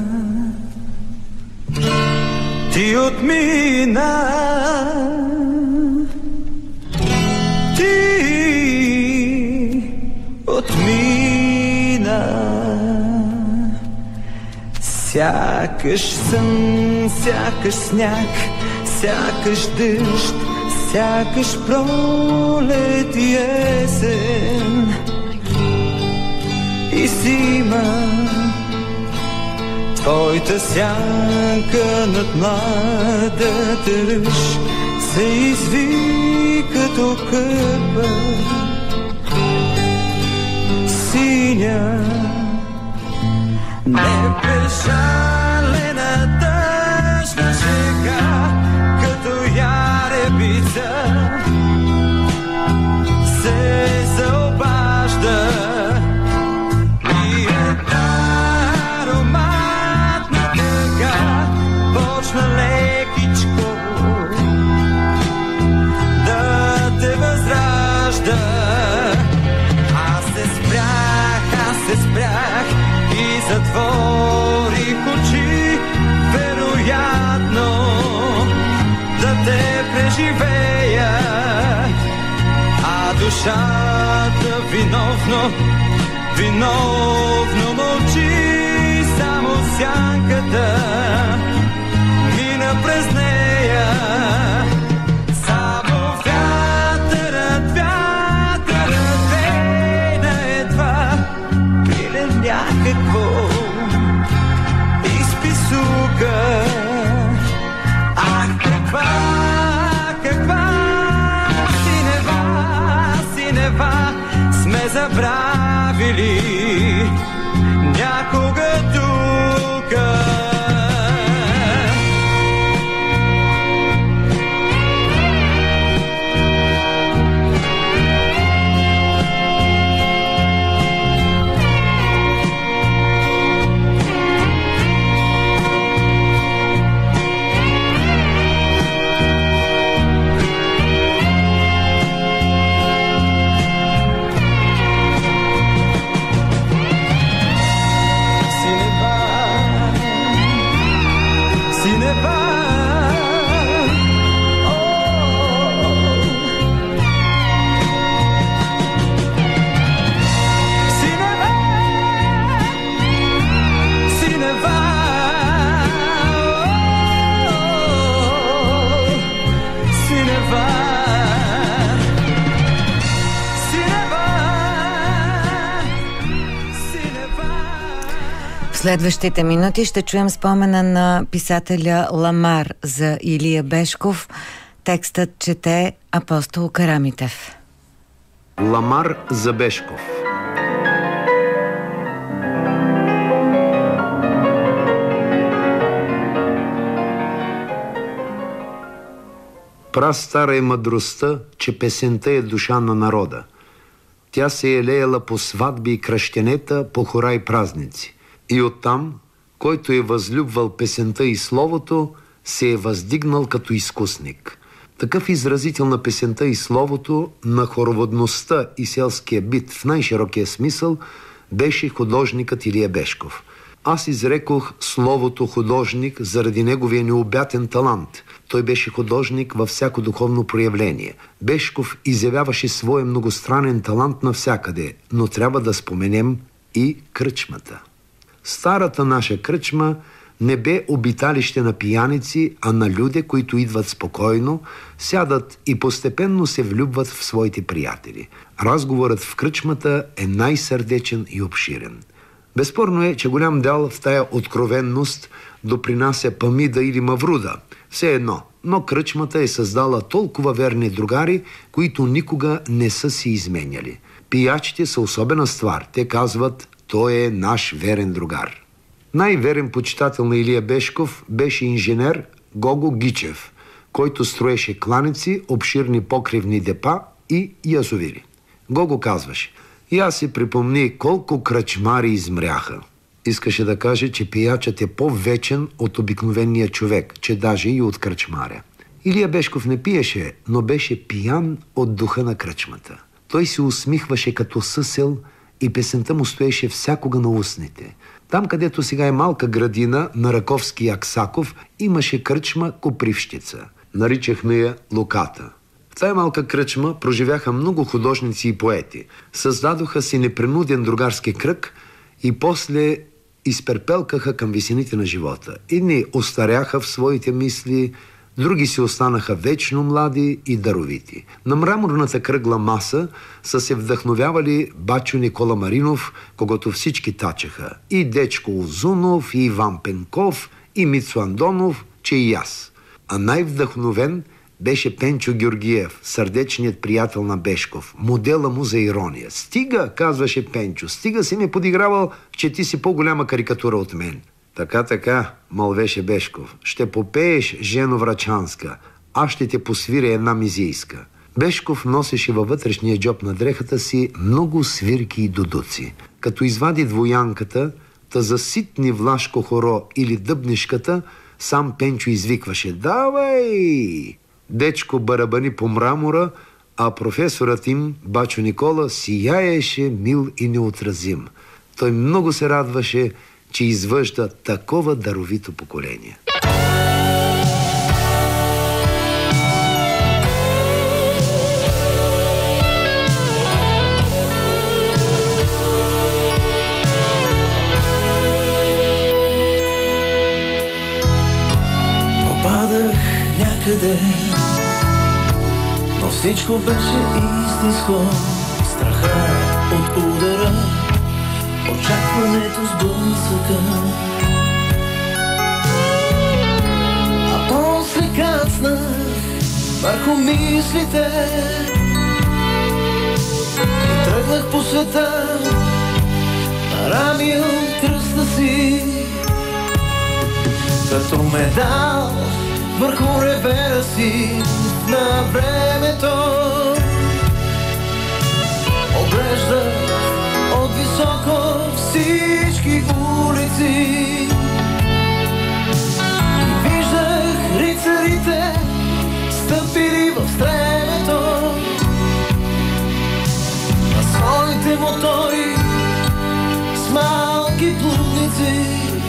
J: ти отмина, ти отмина. Сякаш сън, сякаш сняг, сякаш дъжд, сякаш пролет и есен и зима. Твоята сянка над младата ръж се изви като кърпа синя. Непрежалена тъжна шега, като яребица се заобажда и една ароматна тъга почна лекичко да те възражда. Аз душата виновно, виновно мълчи, само сянката мина през нея. Само вятърът вейна едва, пиле някакво изписука. Ах, каква синева сме забравили някога тука.
B: В следващите минути ще чуем спомена на писателя Ламар за Илия Бешков. Текстът чете Апостол Карамитев.
Q: Ламар за Бешков. Прастара е мъдростта, че песента е душа на народа. Тя се е леяла по сватби и кръщенета, по хора и празници. И оттам, който е възлюбвал песента и словото, се е въздигнал като изкусник. Такъв изразител на песента и словото, на хороводността и селския бит в най-широкия смисъл, беше художникът Илия Бешков. Аз изрекох словото художник заради неговия необятен талант. Той беше художник във всяко духовно проявление. Бешков изявяваше своя многостранен талант навсякъде, но трябва да споменем и кръчмата. Старата наша кръчма не бе обиталище на пияници, а на люди, които идват спокойно, сядат и постепенно се влюбват в своите приятели. Разговорът в кръчмата е най-сърдечен и обширен. Безспорно е, че голям дял в тая откровенност допринася Памида или Мавруда. Все едно, но кръчмата е създала толкова верни другари, които никога не са си изменяли. Пиячите са особена ствар. Те казват: той е наш верен другар. Най-верен почитател на Илия Бешков беше инженер Гого Гичев, който строеше кланици, обширни покривни депа и язовири. Гого казваше: и аз си припомни колко кръчмари измряха. Искаше да каже, че пиячът е по-вечен от обикновения човек, че даже и от кръчмаря. Илия Бешков не пиеше, но беше пиян от духа на кръчмата. Той се усмихваше като съсел и песента му стоеше всякога на устните. Там, където сега е малка градина на Раковски и Аксаков, имаше кръчма Копривщица. Наричахме я Луката. В тая малка кръчма проживяха много художници и поети. Създадоха си непринуден другарски кръг и после изперпелкаха към висините на живота. Едни остаряха в своите мисли, други си останаха вечно млади и даровити. На мраморната кръгла маса са се вдъхновявали бачо Никола Маринов, когото всички тачаха, и Дечко Озунов, и Иван Пенков, и Мицо Андонов, че и аз. А най-вдъхновен беше Пенчо Георгиев, сърдечният приятел на Бешков, модела му за ирония. Стига, казваше Пенчо, стига си ме подигравал, че ти си по-голяма карикатура от мен. Така, мълвеше Бешков, ще попееш, жено Врачанска, аз ще те посвиря една мизийска. Бешков носеше във вътрешния джоб на дрехата си много свирки и дудуци. Като извади двоянката, та за ситни Влашко хоро или дъбнишката, сам Пенчо извикваше: давай! Дечко барабани по мрамора, а професорът им, бачо Никола, сияеше мил и неотразим. Той много се радваше, че извъжда такова даровито поколение.
R: Всичко беше истинско, страха от удара, очакването с блъсъка. А после кацнах върху мислите и тръгнах по света, нарамил кръста си, като медал върху ревера си на времето. Оглеждах от високо всички улици и виждах рицарите стъпили в стремето на своите мотори с малки плудници.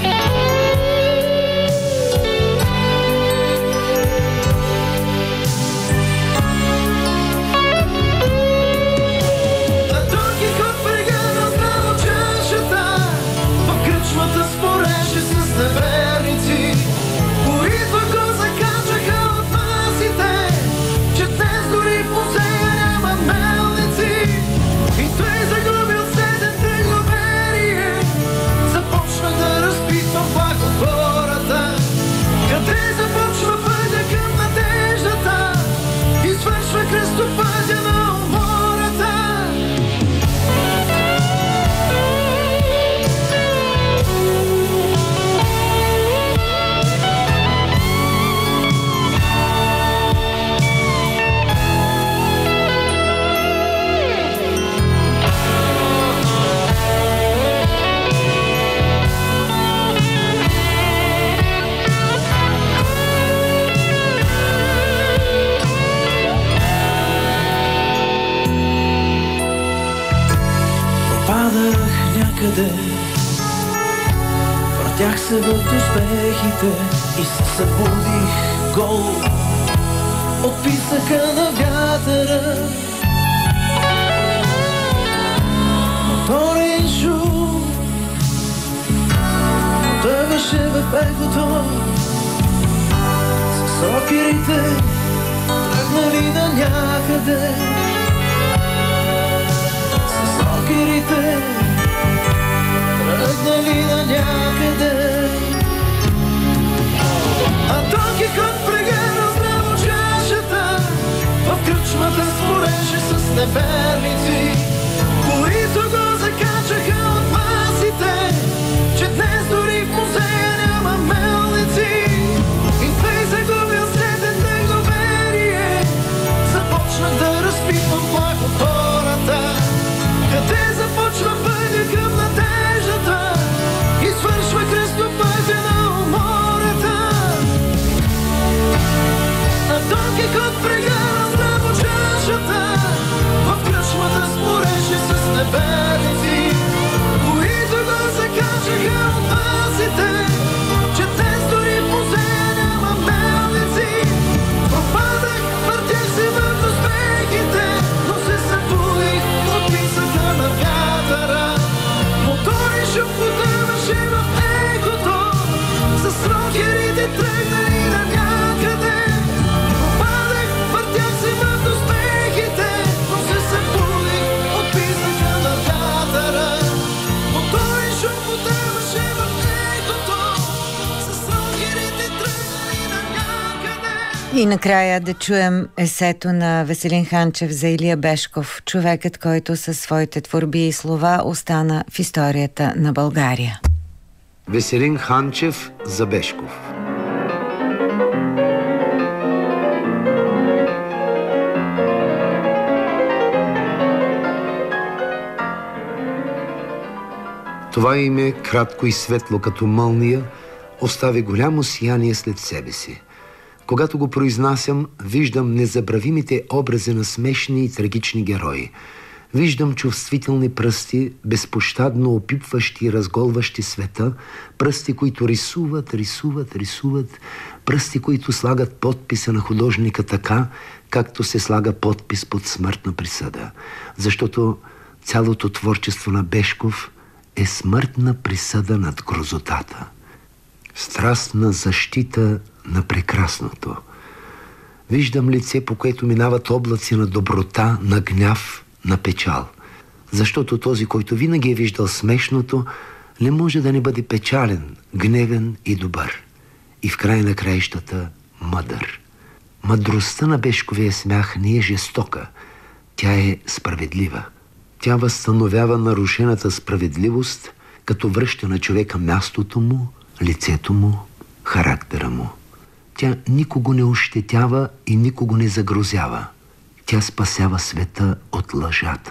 R: Въртях се в успехите и се събудих гол от писъка на вятъра. Моторен шум тъваше в ехото, с рокерите тръгнали на някъде, с рокерите тръгнали на някъде. А Дон Кихот прегърна здраво чашата, в кръчмата спореше с неверници, които го закачаха от масите, че днес дори в музея няма мелници. И той загубил среден доверие, започнах да разпитвам плах от хората, къде започва пътя към надеждата и свършва кръстопътя на умората. А Дон Кихот прегърна здраво чашата, в кръчмата спореше с неверници, които го закачаха от масите, че днес дори в музея няма мелници. Пропадах, въртях се в успехите, но се събудих от писъка на вятъра. Мотори шум потъваше в ехото, с рокерите тръгнали на някъде. Пропадах, въртях се в успехите, но се събудих от писъка на вятъра. Мотори шум потъваше в ехото, с рокерите тръгнали на някъде.
B: И накрая да чуем есето на Веселин Ханчев за Илия Бешков, човекът, който със своите творби и слова остана в историята на България.
Q: Веселин Ханчев за Бешков. Това име, кратко и светло като мълния, остави голямо сияние след себе си. Когато го произнасям, виждам незабравимите образи на смешни и трагични герои. Виждам чувствителни пръсти, безпощадно опипващи и разголващи света, пръсти, които рисуват, пръсти, които слагат подписа на художника така, както се слага подпис под смъртна присъда. Защото цялото творчество на Бешков е смъртна присъда над грозотата. Страстна защита на прекрасното. Виждам лице, по което минават облаци на доброта, на гняв, на печал. Защото този, който винаги е виждал смешното, не може да не бъде печален, гневен и добър. И в край на краищата мъдър. Мъдростта на Бешковия смях не е жестока, тя е справедлива. Тя възстановява нарушената справедливост, като връща на човека мястото му, лицето му, характера му. Тя никого не ощетява и никого не загрозява. Тя спасява света от лъжата.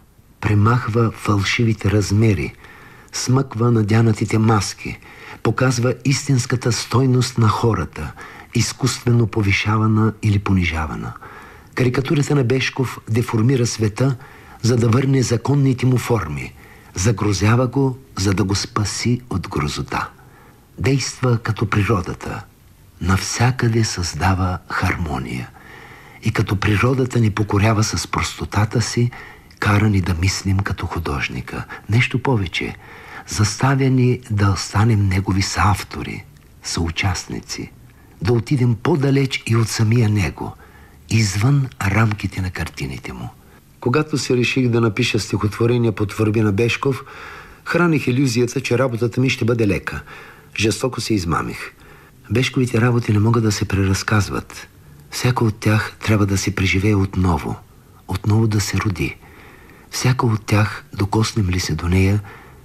Q: Премахва фалшивите размери, смъква надянатите маски, показва истинската стойност на хората, изкуствено повишавана или понижавана. Карикатурата на Бешков деформира света, за да върне законните му форми. Загрозява го, за да го спаси от грозота. Действа като природата. Навсякъде създава хармония. И като природата ни покорява с простотата си, кара ни да мислим като художника. Нещо повече, заставя ни да останем негови съавтори, съучастници, да отидем по-далеч и от самия него, извън рамките на картините му. Когато се реших да напиша стихотворения по творби на Бешков, храних илюзията, че работата ми ще бъде лека. Жестоко се измамих. Бешковите работи не могат да се преразказват. Всяко от тях трябва да се преживее отново, отново да се роди. Всяко от тях, докоснем ли се до нея,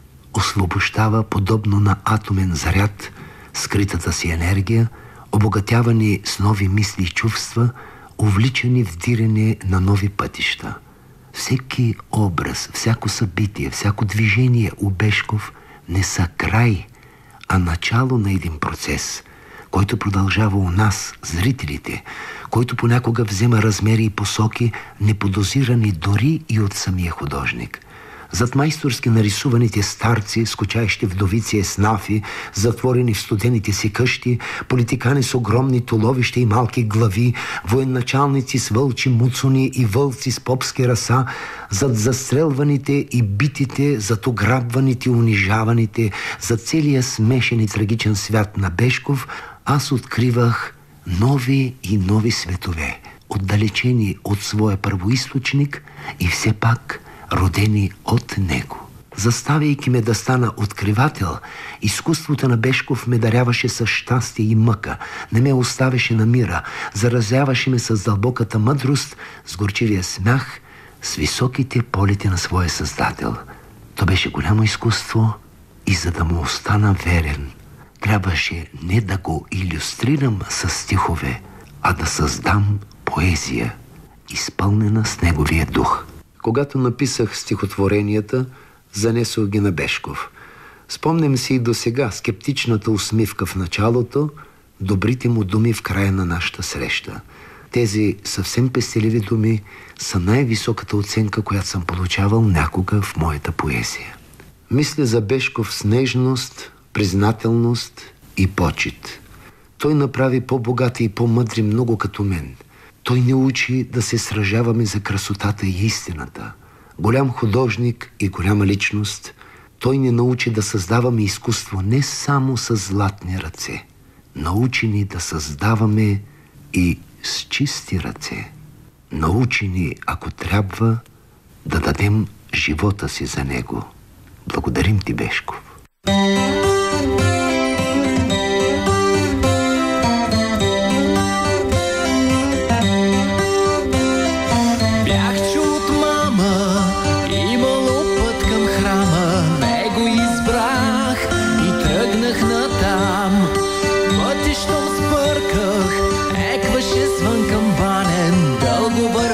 Q: освобождава подобно на атомен заряд скритата си енергия, обогатявани с нови мисли и чувства, увличани в дирене на нови пътища. Всеки образ, всяко събитие, всяко движение у Бешков не са край, а начало на един процес, който продължава у нас, зрителите, който понякога взема размери и посоки, неподозирани дори и от самия художник. Зад майсторски нарисуваните старци, скучаещи вдовици еснафи, затворени в студените си къщи, политикани с огромни туловища и малки глави, военачалници с вълчи муцуни и вълци с попски раса, зад застрелваните и битите, зад ограбваните и унижаваните, за целия смешен и трагичен свят на Бешков, аз откривах нови и нови светове, отдалечени от своя първоизточник и все пак родени от него. Заставяйки ме да стана откривател, изкуството на Бешков ме даряваше с щастие и мъка, не ме оставяше на мира, заразяваше ме с дълбоката мъдрост, с горчивия смях, с високите полети на своя създател. То беше голямо изкуство и за да му остана верен, трябваше не да го илюстрирам с стихове, а да създам поезия, изпълнена с неговия дух. Когато написах стихотворенията, занесох ги на Бешков. Спомням си и досега скептичната усмивка в началото, добрите му думи в края на нашата среща. Тези съвсем пестеливи думи са най-високата оценка, която съм получавал някога в моята поезия. Мисля за Бешков с нежност, признателност и почит. Той направи по-богати и по-мъдри много като мен. Той ни учи да се сражаваме за красотата и истината. Голям художник и голяма личност, той ни научи да създаваме изкуство не само с златни ръце. Научи ни да създаваме и с чисти ръце. Научи ни, ако трябва, да дадем живота си за него. Благодарим ти, Бешков.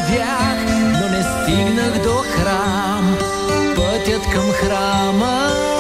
C: Към храма